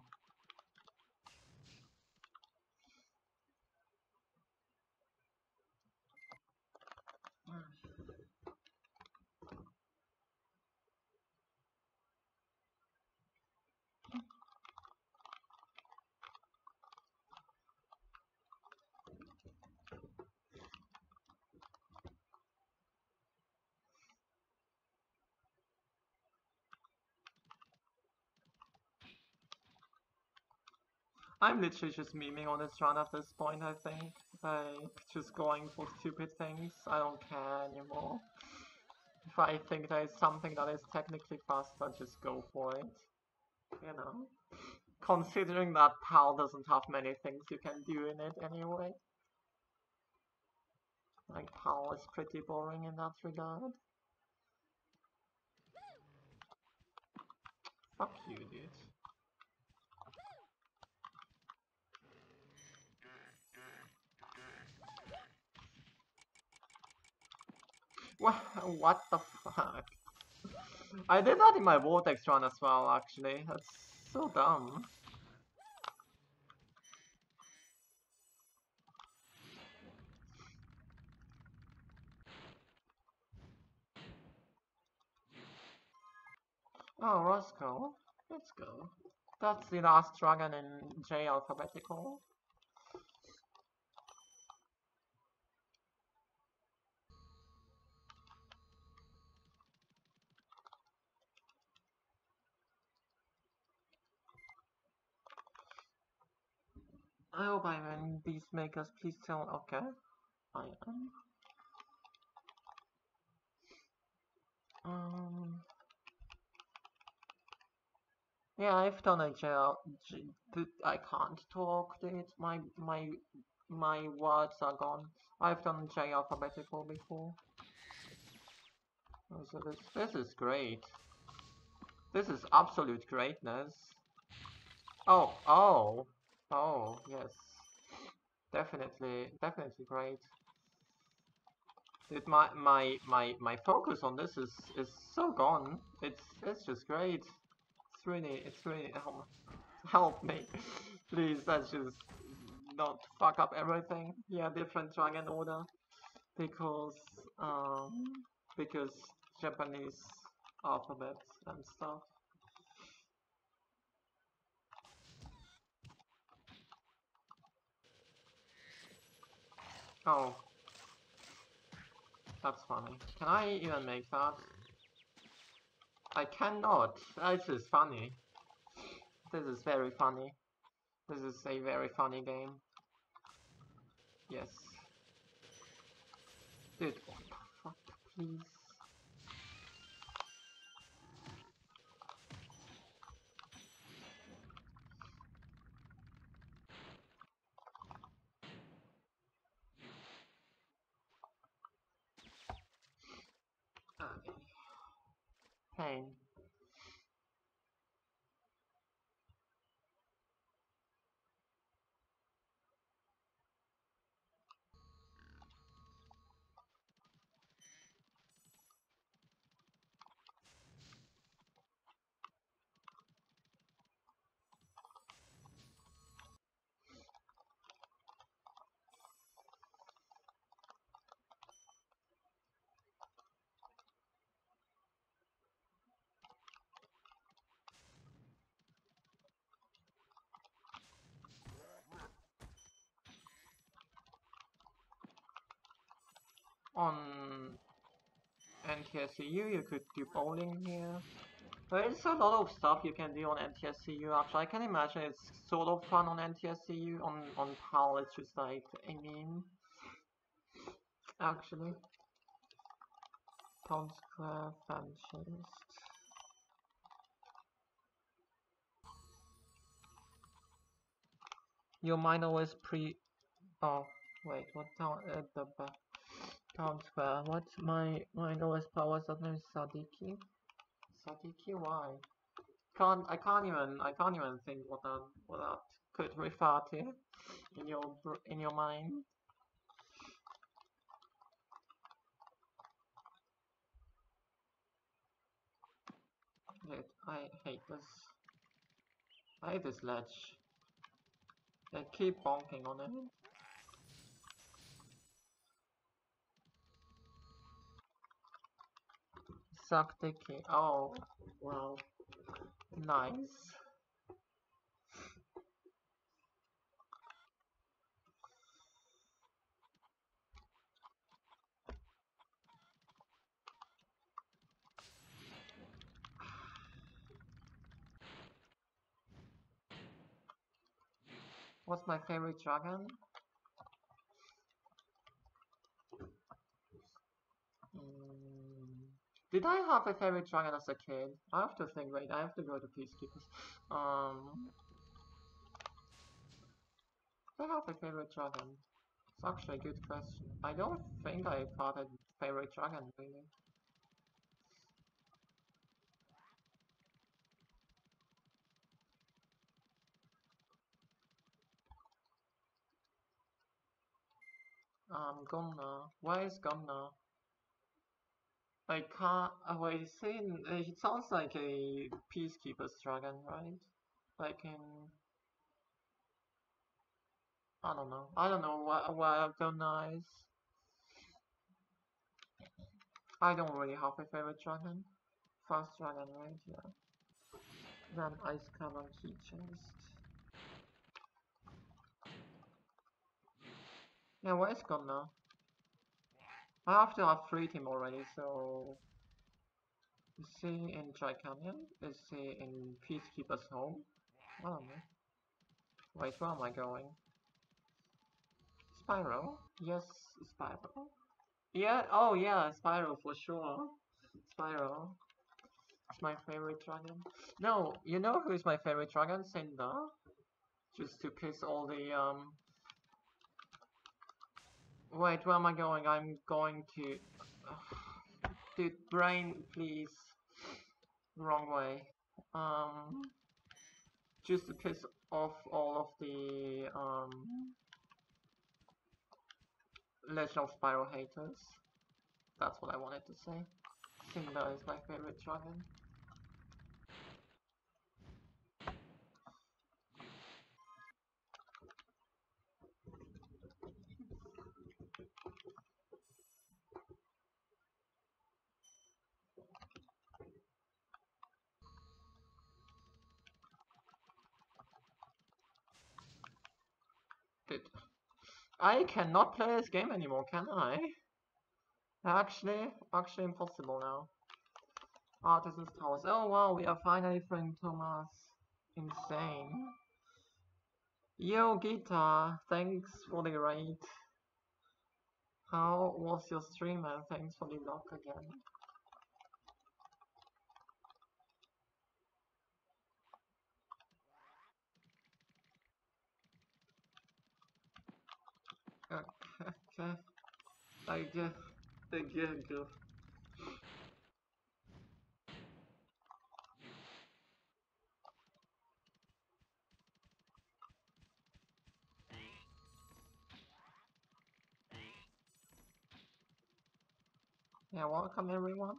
I'm literally just memeing on this run at this point, I think. Like, just going for stupid things. I don't care anymore. If I think there is something that is technically faster, just go for it. You know? Considering that PAL doesn't have many things you can do in it anyway. Like, PAL is pretty boring in that regard. Fuck you, dude. What, what the fuck? I did that in my Vortex run as well, actually. That's so dumb. Oh, Roscoe. Let's go. That's the last dragon in J alphabetical. I hope I win. Peacemakers, please tell. Okay, I am. Um. Yeah, I've done a jail. j- th- I can't talk. Dude. My my my words are gone. I've done J alphabetical before. Oh, so this this is great. This is absolute greatness. Oh, oh, oh, yes. Definitely, definitely great. Dude, my my my my focus on this is is so gone. It's it's just great. It's really it's really help help me, please. Let's just not fuck up everything. Yeah, different dragon order because um because Japanese alphabet and stuff. Oh, that's funny. Can I even make that? I cannot. This is funny. This is very funny. This is a very funny game. Yes. Dude, what the fuck, please? Okay. Pain. On N T S C U, you could do bowling here. There's a lot of stuff you can do on N T S C U actually. I can imagine it's sort of fun on N T S C U. On, on PAL, it's just like, I mean, actually. Town Square, Fanchist. Your mind always pre. Oh, wait, what town? Uh, the back. Town Square. What's my my lowest power name is Sadiki? Sadiki? Why? Can't I can't even I can't even think what that what that could refer to in your in your mind. Dude, I hate this. I hate this ledge. They keep bonking on it. Sadiki. Oh, wow, nice. What's my favorite dragon? Mm. Did I have a favorite dragon as a kid? I have to think, wait, I have to go to Peacekeepers. Um, did I have a favorite dragon? It's actually a good question. I don't think I had a favorite dragon, really. Um, Gumna. Why is Gumna? I can't. Uh, wait, see, it sounds like a Peacekeeper's dragon, right? Like in. I don't know. I don't know what, what Gumna is. I don't really have a favorite dragon. First dragon, right? Yeah. Then Ice Cavern Key Chest. Yeah, where is Gumna? I have to have freed him already, so. Is he in Dry Canyon? Is he in Peacekeeper's home? I don't know. Wait, where am I going? Spyro? Yes, Spyro. Yeah, oh yeah, Spyro for sure. Spyro. It's my favorite dragon. No, you know who is my favorite dragon? Cinder. Just to piss all the, um... Wait, where am I going? I'm going to... Dude, brain, please. Wrong way. Um... Just to piss off all of the, um... Legend of Spyro haters. That's what I wanted to say. Cinder is my favorite dragon. Dude, I cannot play this game anymore, can I? Actually, actually impossible now. Artisan's Towers. Oh wow, we are finally playing Thomas. Insane. Yo, Guitar, thanks for the raid. How was your stream, and thanks for the lock again. Okay, okay. Thank you. Thank you, thank you. Yeah, welcome everyone.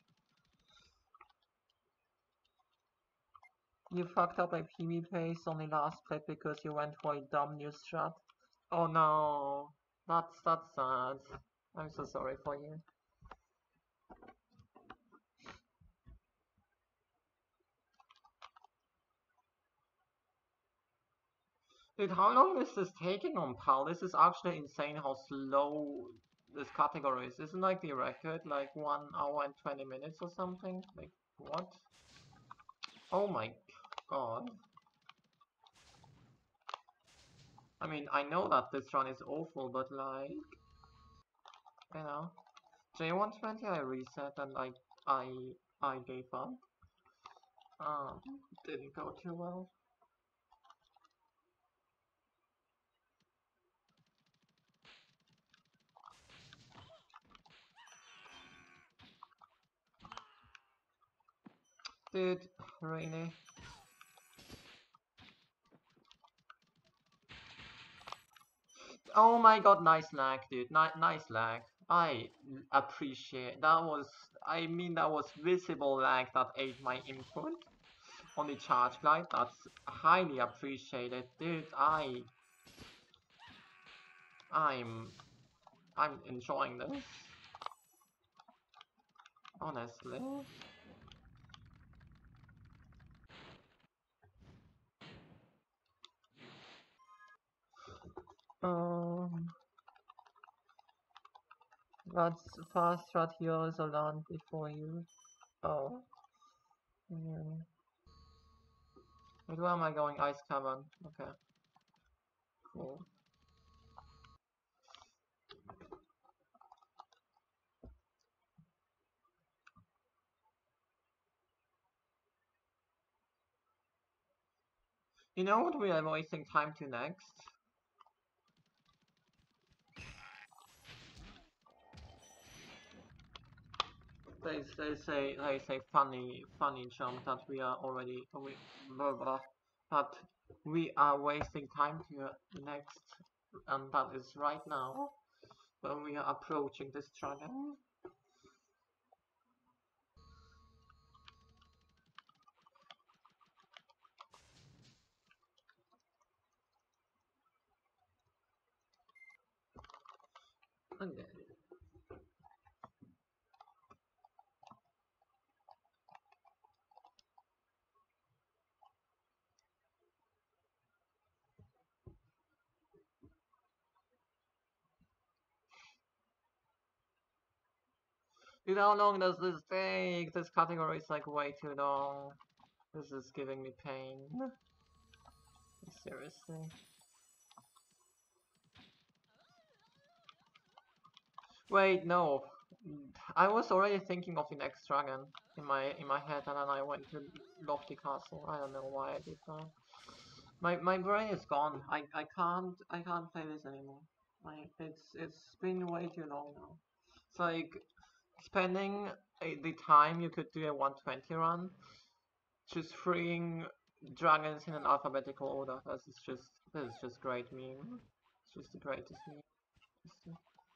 You fucked up my PvP on the last play because you went for a dumb new strat. Oh no, that's that's sad. I'm so sorry for you. Dude, how long is this taking on PAL? This is actually insane how slow this category is. Isn't like the record like one hour and twenty minutes or something? Like what? Oh my god. I mean, I know that this run is awful, but like, you know, J one twenty I reset and I I I gave up. Um, didn't go too well. Dude, really? Oh my god, nice lag, dude. Ni nice lag. I appreciate that. Was I mean that was visible lag that ate my input on the charge glide. That's highly appreciated, dude. I I'm I'm enjoying this. Honestly. Um that's fast strat yours a land before you. Oh. Yeah. Wait, where am I going? Ice cavern. Okay. Cool. You know what we are wasting time to next? They, they say they say funny funny jump that we are already we blah, blah, that we are wasting time to next, and that is right now when we are approaching this dragon. Okay. Dude, how long does this take? This category is like way too long. This is giving me pain. Seriously. Wait, no. I was already thinking of the next dragon in my in my head, and then I went to Lofty Castle. I don't know why I did that. My my brain is gone. I I can't I can't play this anymore. Like it's it's been way too long now. It's like spending uh, the time you could do a one twenty run just freeing dragons in an alphabetical order. This is just this is just great meme. It's just the greatest meme. Just,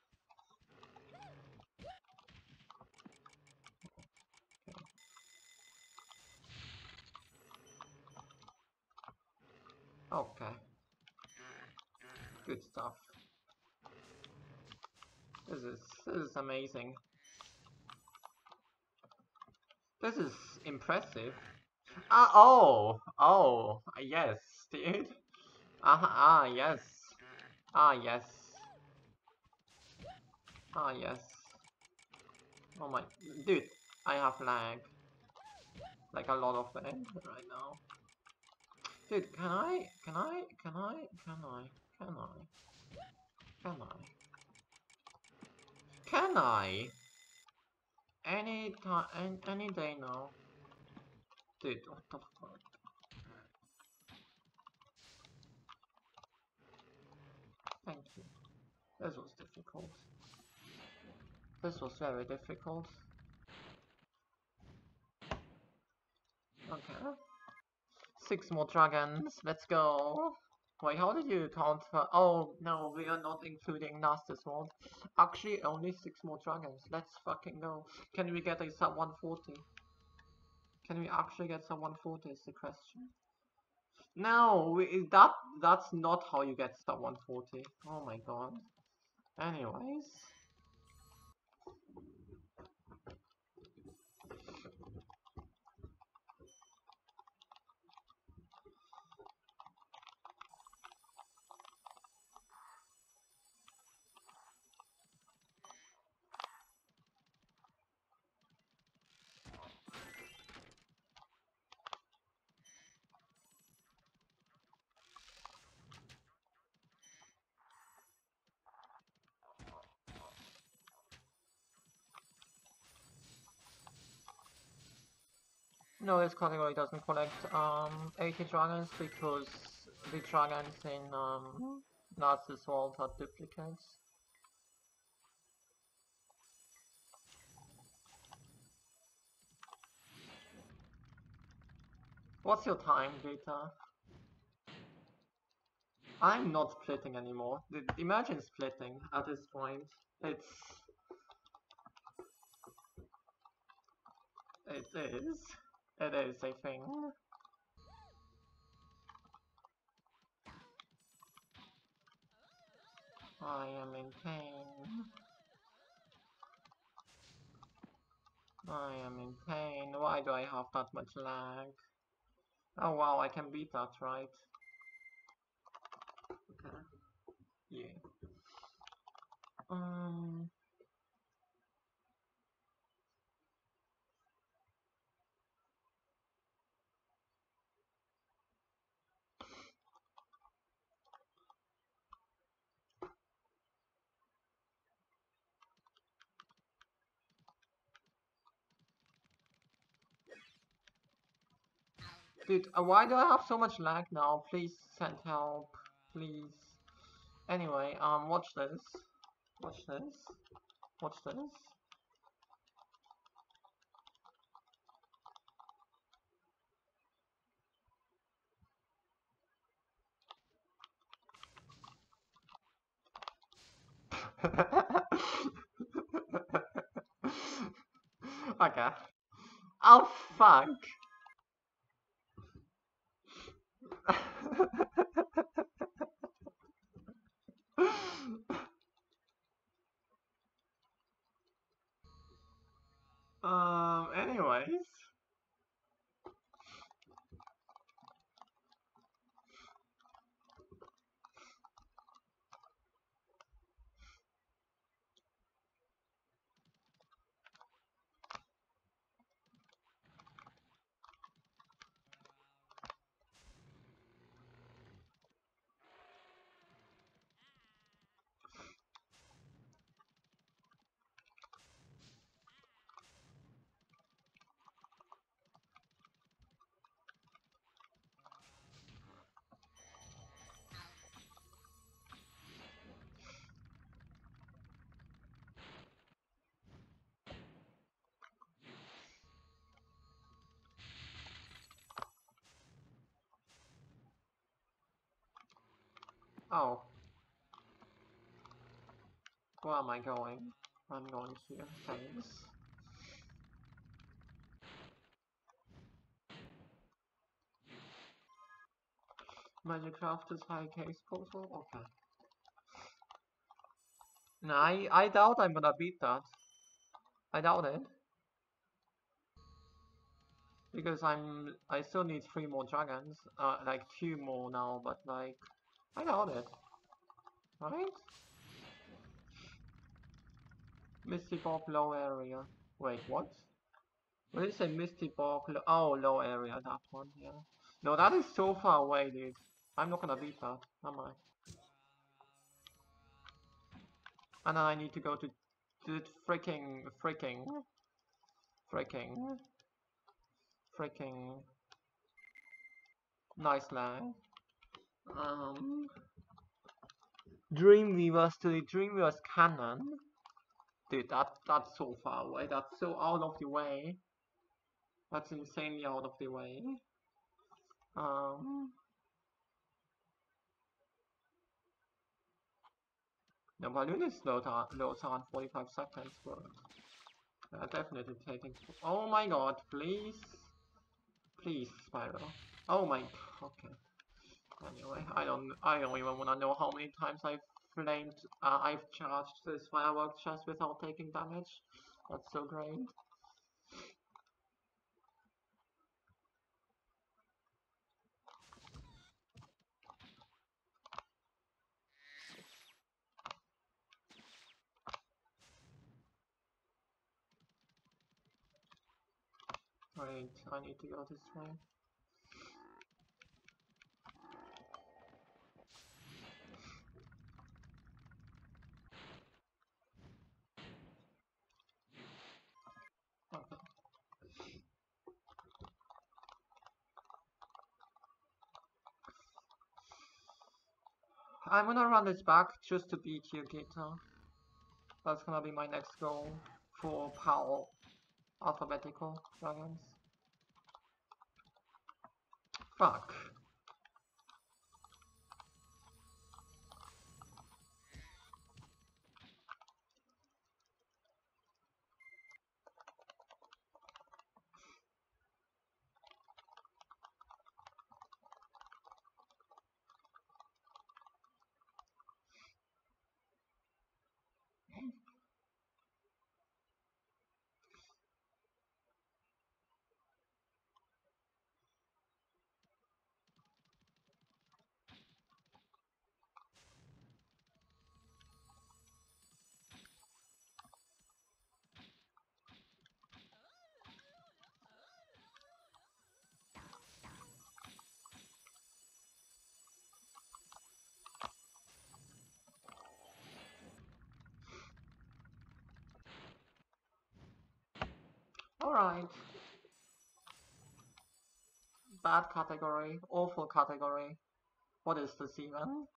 uh, okay, good stuff. This is this is amazing. This is impressive. Ah, oh, oh, yes, dude. Ah, ah, yes. Ah, yes. Ah, yes. Oh my, dude, I have lag. Like a lot of lag right now. Dude, can I, can I, can I, can I, can I, can I, can I? Any time, any day now. Dude, what the fuck? Thank you. This was difficult. This was very difficult. Okay. Six more dragons, let's go. Wait, how did you count? For... Oh, no, we are not including Nastus World. Actually, only six more dragons. Let's fucking go. Can we get a sub one forty? Can we actually get sub one forty is the question. No, we, that that's not how you get sub one forty. Oh my god. Anyways. No, this category doesn't collect um eighty dragons because the dragons in um Narcissus World are duplicates. What's your time, Vita? I'm not splitting anymore. Imagine splitting at this point. It's... It is. It is a thing. I am in pain. I am in pain. Why do I have that much lag? Oh wow, I can beat that, right? Okay. Yeah. Um... Dude, uh, why do I have so much lag now? Please send help. Please. Anyway, um, watch this. Watch this. Watch this. Okay. Oh, fuck. um, anyways. Oh. Where am I going? I'm going here. Thanks. Minecraft is high case portal? Okay. No, I, I doubt I'm gonna beat that. I doubt it. Because I'm I still need three more dragons. Uh like two more now, but like I doubt it. Right? Misty Bog low area. Wait, what? What did you say Misty Bog lo oh low area, that one, yeah. No, that is so far away, dude. I'm not gonna beat that, am I? And then I need to go to to freaking freaking freaking freaking nice land. Um Dreamweavers to the Dreamweavers cannon. Dude, that that's so far away. That's so out of the way. That's insanely out of the way. Um, the balloon is loads on loads on forty-five seconds, but uh, definitely taking. Oh my god! Please, please, Spyro. Oh my. Okay. Anyway, I don't. I don't even want to know how many times I've flamed. Uh, I've charged this firework chest without taking damage. That's so great. Wait, I need to go this way. Okay. I'm gonna run this back just to beat you, Gita. That's gonna be my next goal for PAL alphabetical dragons. Fuck. Alright. Bad category. Awful category. What is this even?